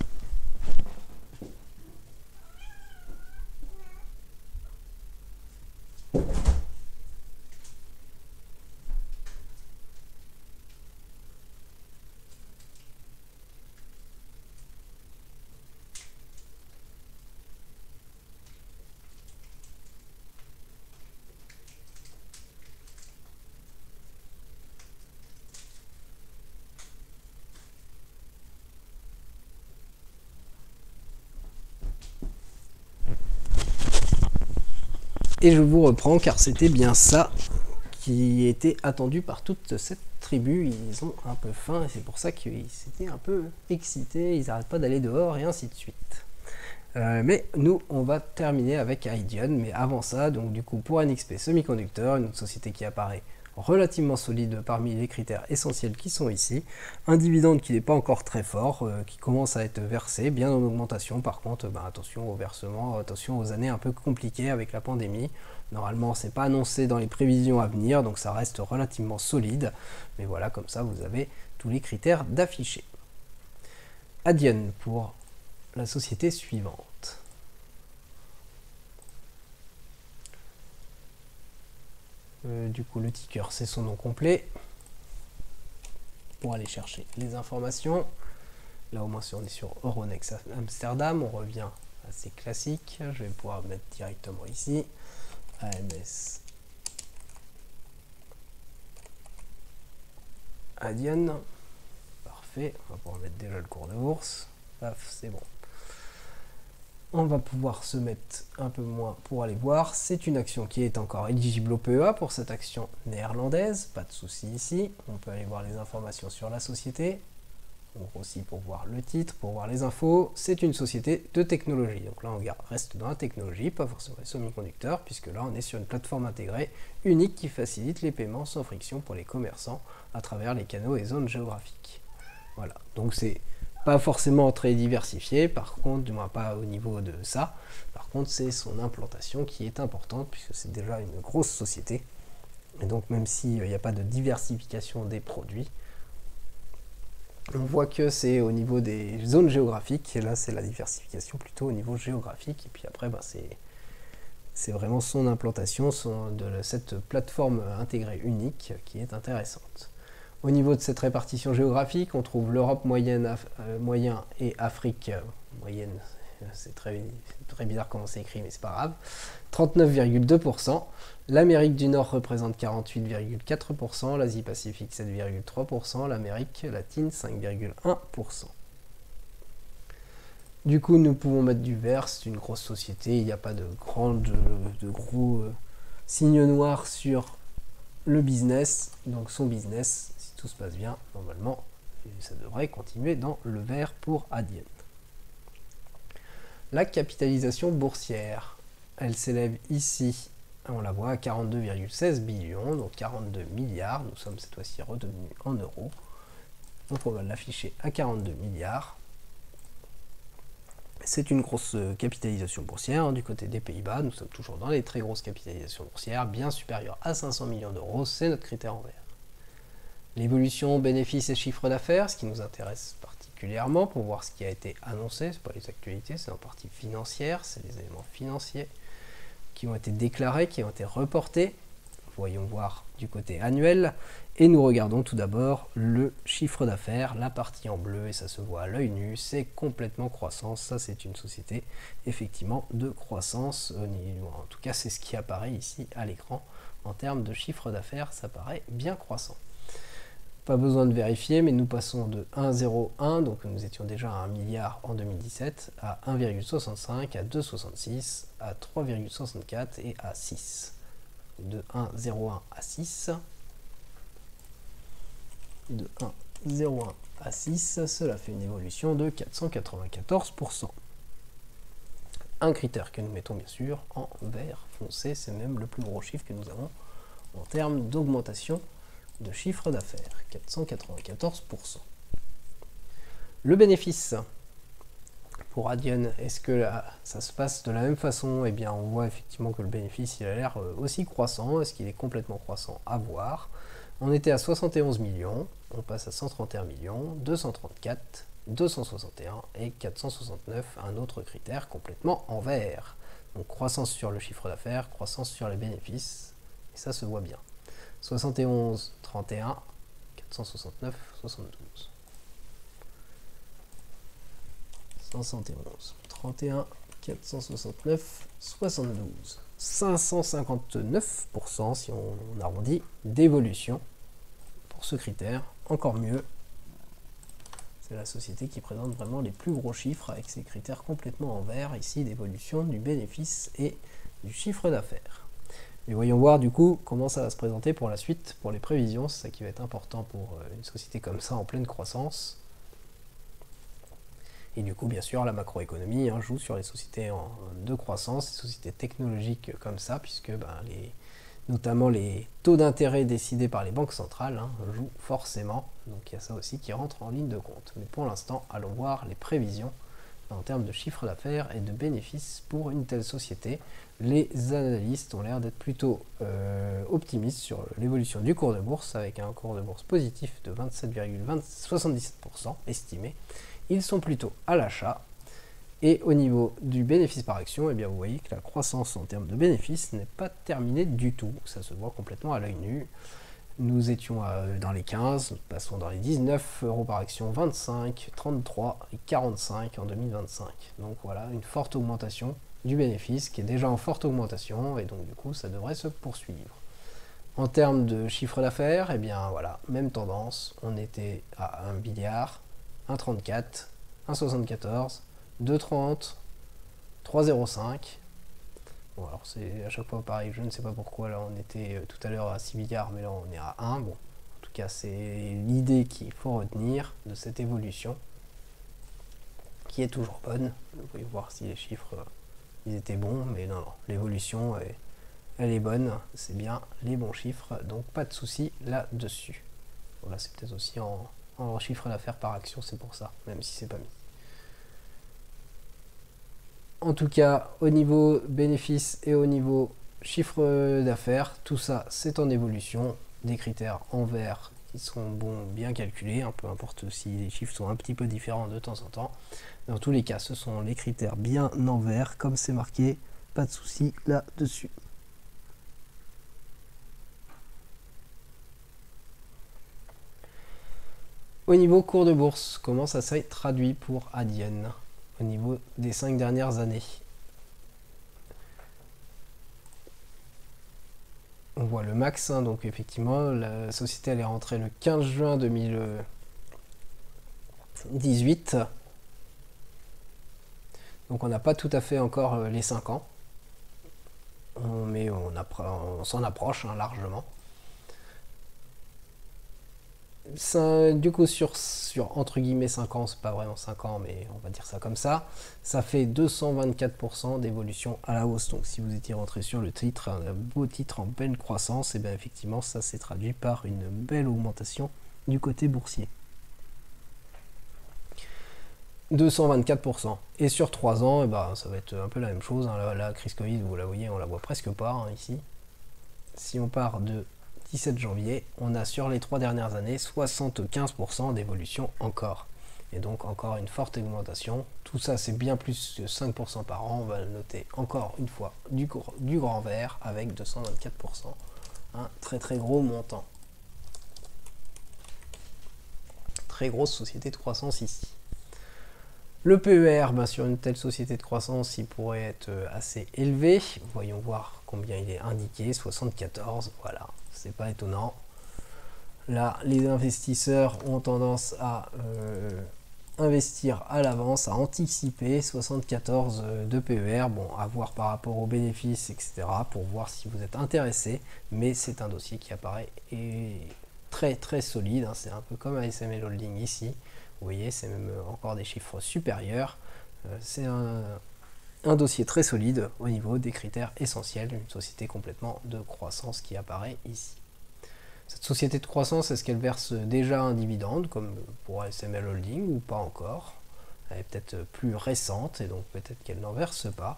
Et je vous reprends car c'était bien ça qui était attendu par toute cette tribu. Ils ont un peu faim et c'est pour ça qu'ils s'étaient un peu excités, ils n'arrêtent pas d'aller dehors et ainsi de suite. Mais nous, on va terminer avec Ideon, mais avant ça, donc du coup pour NXP Semiconductor, une société qui apparaît relativement solide parmi les critères essentiels qui sont ici, un dividende qui n'est pas encore très fort, qui commence à être versé, bien en augmentation. Par contre, attention au versement, attention aux années un peu compliquées avec la pandémie. Normalement, c'est pas annoncé dans les prévisions à venir, donc ça reste relativement solide. Mais voilà, comme ça, vous avez tous les critères d'afficher. Ideon pour la société suivante. Du coup, le ticker, c'est son nom complet. Pour aller chercher les informations. Là, au moins, si on est sur Euronext Amsterdam, on revient assez classique. Je vais pouvoir mettre directement ici. AMS Ideon. Parfait. On va pouvoir mettre déjà le cours de bourse. Paf, c'est bon. On va pouvoir se mettre un peu moins pour aller voir. C'est une action qui est encore éligible au PEA pour cette action néerlandaise. Pas de souci ici. On peut aller voir les informations sur la société. Donc aussi pour voir le titre, pour voir les infos. C'est une société de technologie. Donc là, on reste dans la technologie, pas forcément les semi-conducteurs, puisque là, on est sur une plateforme intégrée unique qui facilite les paiements sans friction pour les commerçants à travers les canaux et zones géographiques. Voilà. Donc c'est pas forcément très diversifié, par contre, du moins pas au niveau de ça. Par contre, c'est son implantation qui est importante, puisque c'est déjà une grosse société. Et donc, même s'il n'y a pas de diversification des produits, on voit que c'est au niveau des zones géographiques, et là, c'est la diversification plutôt au niveau géographique. Et puis après, c'est vraiment son implantation de cette plateforme intégrée unique qui est intéressante. Au niveau de cette répartition géographique, on trouve l'Europe moyenne et Afrique moyenne. C'est très bizarre comment c'est écrit, mais c'est pas grave. 39,2%. L'Amérique du Nord représente 48,4%. L'Asie-Pacifique 7,3%. L'Amérique latine 5,1%. Du coup, nous pouvons mettre du vert. C'est une grosse société. Il n'y a pas de gros signes noirs sur le business. Donc son business, si tout se passe bien, normalement, ça devrait continuer dans le vert pour Ideon. La capitalisation boursière, elle s'élève ici, on la voit, à 42,16 billions, donc 42 milliards. Nous sommes cette fois-ci redevenus en euros. Donc on va l'afficher à 42 milliards. C'est une grosse capitalisation boursière. Du côté des Pays-Bas, nous sommes toujours dans les très grosses capitalisations boursières, bien supérieures à 500 millions d'euros, c'est notre critère en vert. L'évolution bénéfices et chiffre d'affaires, ce qui nous intéresse particulièrement pour voir ce qui a été annoncé, c'est pas les actualités, c'est en partie financière, c'est les éléments financiers qui ont été déclarés, qui ont été reportés. Voyons voir du côté annuel et nous regardons tout d'abord le chiffre d'affaires, la partie en bleu, et ça se voit à l'œil nu, c'est complètement croissance. Ça, c'est une société effectivement de croissance, en tout cas c'est ce qui apparaît ici à l'écran en termes de chiffre d'affaires, ça paraît bien croissant. Pas besoin de vérifier, mais nous passons de 1,01, donc nous étions déjà à 1 milliard en 2017, à 1,65, à 2,66, à 3,64 et à 6. De 1,01 à 6. De 1,01 à 6, cela fait une évolution de 494%. Un critère que nous mettons bien sûr en vert foncé, c'est même le plus gros chiffre que nous avons en termes d'augmentation de chiffre d'affaires, 494%. Le bénéfice pour Adyen, est-ce que là, ça se passe de la même façon? Eh bien, on voit effectivement que le bénéfice, il a l'air aussi croissant. Est-ce qu'il est complètement croissant? À voir. On était à 71 millions, on passe à 131 millions, 234, 261 et 469, un autre critère complètement en vert. Donc croissance sur le chiffre d'affaires, croissance sur les bénéfices, et ça se voit bien. 71, 31, 469, 72. 71, 31, 469, 72. 559% si on arrondit d'évolution pour ce critère. Encore mieux, c'est la société qui présente vraiment les plus gros chiffres avec ces critères complètement en vert ici d'évolution du bénéfice et du chiffre d'affaires. Mais voyons voir du coup comment ça va se présenter pour la suite, pour les prévisions. C'est ça qui va être important pour une société comme ça en pleine croissance. Et du coup, bien sûr, la macroéconomie joue sur les sociétés de croissance, les sociétés technologiques comme ça, puisque notamment les taux d'intérêt décidés par les banques centrales jouent forcément. Donc il y a ça aussi qui rentre en ligne de compte. Mais pour l'instant, allons voir les prévisions en termes de chiffre d'affaires et de bénéfices pour une telle société. Les analystes ont l'air d'être plutôt optimistes sur l'évolution du cours de bourse, avec un cours de bourse positif de 27,77% estimé. Ils sont plutôt à l'achat. Et au niveau du bénéfice par action, eh bien vous voyez que la croissance en termes de bénéfices n'est pas terminée du tout. Ça se voit complètement à l'œil nu. Nous étions dans les 15, nous passons dans les 19 euros par action, 25, 33 et 45 en 2025. Donc voilà, une forte augmentation du bénéfice qui est déjà en forte augmentation et donc du coup ça devrait se poursuivre. En termes de chiffre d'affaires, eh bien voilà, même tendance, on était à 1 milliard, 1,34, 1,74, 2,30, 3,05. Bon, alors c'est à chaque fois pareil, je ne sais pas pourquoi, là on était tout à l'heure à 6 milliards, mais là on est à 1. Bon, en tout cas c'est l'idée qu'il faut retenir de cette évolution, qui est toujours bonne. Vous pouvez voir si les chiffres, ils étaient bons, mais non, l'évolution, elle est bonne, c'est bien les bons chiffres, donc pas de souci là-dessus. Voilà, c'est peut-être aussi en chiffre d'affaires par action, c'est pour ça, même si c'est pas mis. En tout cas, au niveau bénéfice et au niveau chiffre d'affaires, tout ça c'est en évolution, des critères en vert qui sont bons, bien calculés, peu importe si les chiffres sont un petit peu différents de temps en temps. Dans tous les cas, ce sont les critères bien en vert, comme c'est marqué, pas de souci là-dessus. Au niveau cours de bourse, comment ça s'est traduit pour Adyen au niveau des 5 dernières années? On voit le max, donc effectivement, la société elle est rentrée le 15 juin 2018. Donc on n'a pas tout à fait encore les 5 ans. Mais on s'en approche largement. Du coup sur entre guillemets 5 ans, c'est pas vraiment 5 ans, mais on va dire ça comme ça, ça fait 224% d'évolution à la hausse. Donc si vous étiez rentré sur le titre, un beau titre en pleine croissance, et bien effectivement ça s'est traduit par une belle augmentation du côté boursier. 224%. Et sur 3 ans, ça va être un peu la même chose. La crise Covid, vous la voyez, on la voit presque pas ici. Si on part de 17 janvier, on a sur les 3 dernières années 75% d'évolution encore. Et donc encore une forte augmentation. Tout ça c'est bien plus que 5% par an. On va le noter encore une fois du grand vert avec 224%. Un très très gros montant. Très grosse société de croissance ici. Le PER, sur une telle société de croissance, il pourrait être assez élevé. Voyons voir combien il est indiqué, 74, voilà, c'est pas étonnant. là, les investisseurs ont tendance à investir à l'avance, à anticiper 74 de PER, bon, à voir par rapport aux bénéfices, etc., pour voir si vous êtes intéressé, mais c'est un dossier qui apparaît très très solide, hein. C'est un peu comme ASML Holding ici, vous voyez, c'est même encore des chiffres supérieurs, c'est un dossier très solide au niveau des critères essentiels, une société complètement de croissance qui apparaît ici. Cette société de croissance, est-ce qu'elle verse déjà un dividende, comme pour ASML Holding, ou pas encore? Elle est peut-être plus récente, et donc peut-être qu'elle n'en verse pas.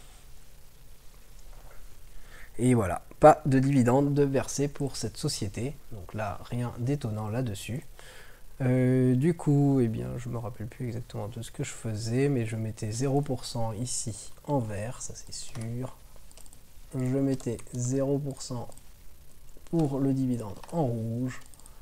Et voilà, pas de dividende de versé pour cette société, donc là, rien d'étonnant là-dessus. Du coup, eh bien, je me rappelle plus exactement de ce que je faisais, mais je mettais 0% ici en vert, ça c'est sûr. Je mettais 0% pour le dividende en rouge,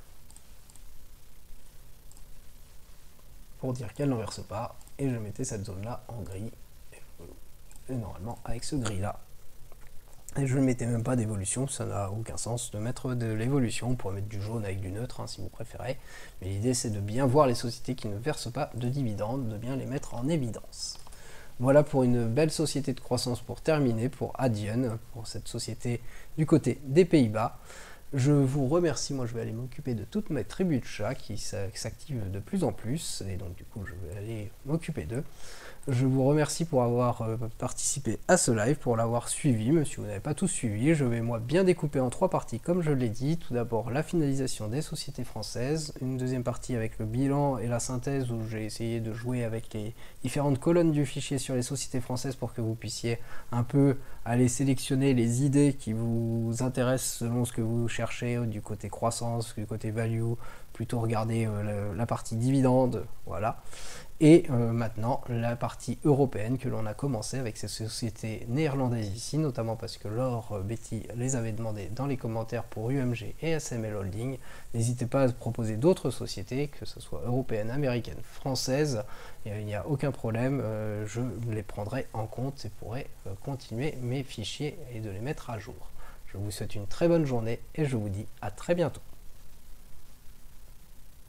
pour dire qu'elle n'en verse pas, et je mettais cette zone là en gris, et normalement avec ce gris là. Et je ne mettais même pas d'évolution, ça n'a aucun sens de mettre de l'évolution, on pourrait mettre du jaune avec du neutre hein, si vous préférez, mais l'idée c'est de bien voir les sociétés qui ne versent pas de dividendes, de bien les mettre en évidence. Voilà pour une belle société de croissance pour terminer, pour Adyen, pour cette société du côté des Pays-Bas. Je vous remercie, moi je vais aller m'occuper de toutes mes tribus de chats qui s'activent de plus en plus, et donc du coup je vais aller m'occuper d'eux. Je vous remercie pour avoir participé à ce live, pour l'avoir suivi, mais si vous n'avez pas tout suivi, je vais moi bien découper en 3 parties comme je l'ai dit. Tout d'abord la finalisation des sociétés françaises, une deuxième partie avec le bilan et la synthèse où j'ai essayé de jouer avec les différentes colonnes du fichier sur les sociétés françaises pour que vous puissiez un peu aller sélectionner les idées qui vous intéressent selon ce que vous cherchez, du côté croissance, du côté value, plutôt regarder la partie dividende, voilà. Et maintenant la partie européenne que l'on a commencé avec ces sociétés néerlandaises ici, notamment parce que Laure, Betty les avait demandé dans les commentaires pour UMG et ASML Holding. N'hésitez pas à proposer d'autres sociétés, que ce soit européennes, américaines, françaises, il n'y a aucun problème, je les prendrai en compte et pourrai continuer mes fichiers et de les mettre à jour. Je vous souhaite une très bonne journée et je vous dis à très bientôt.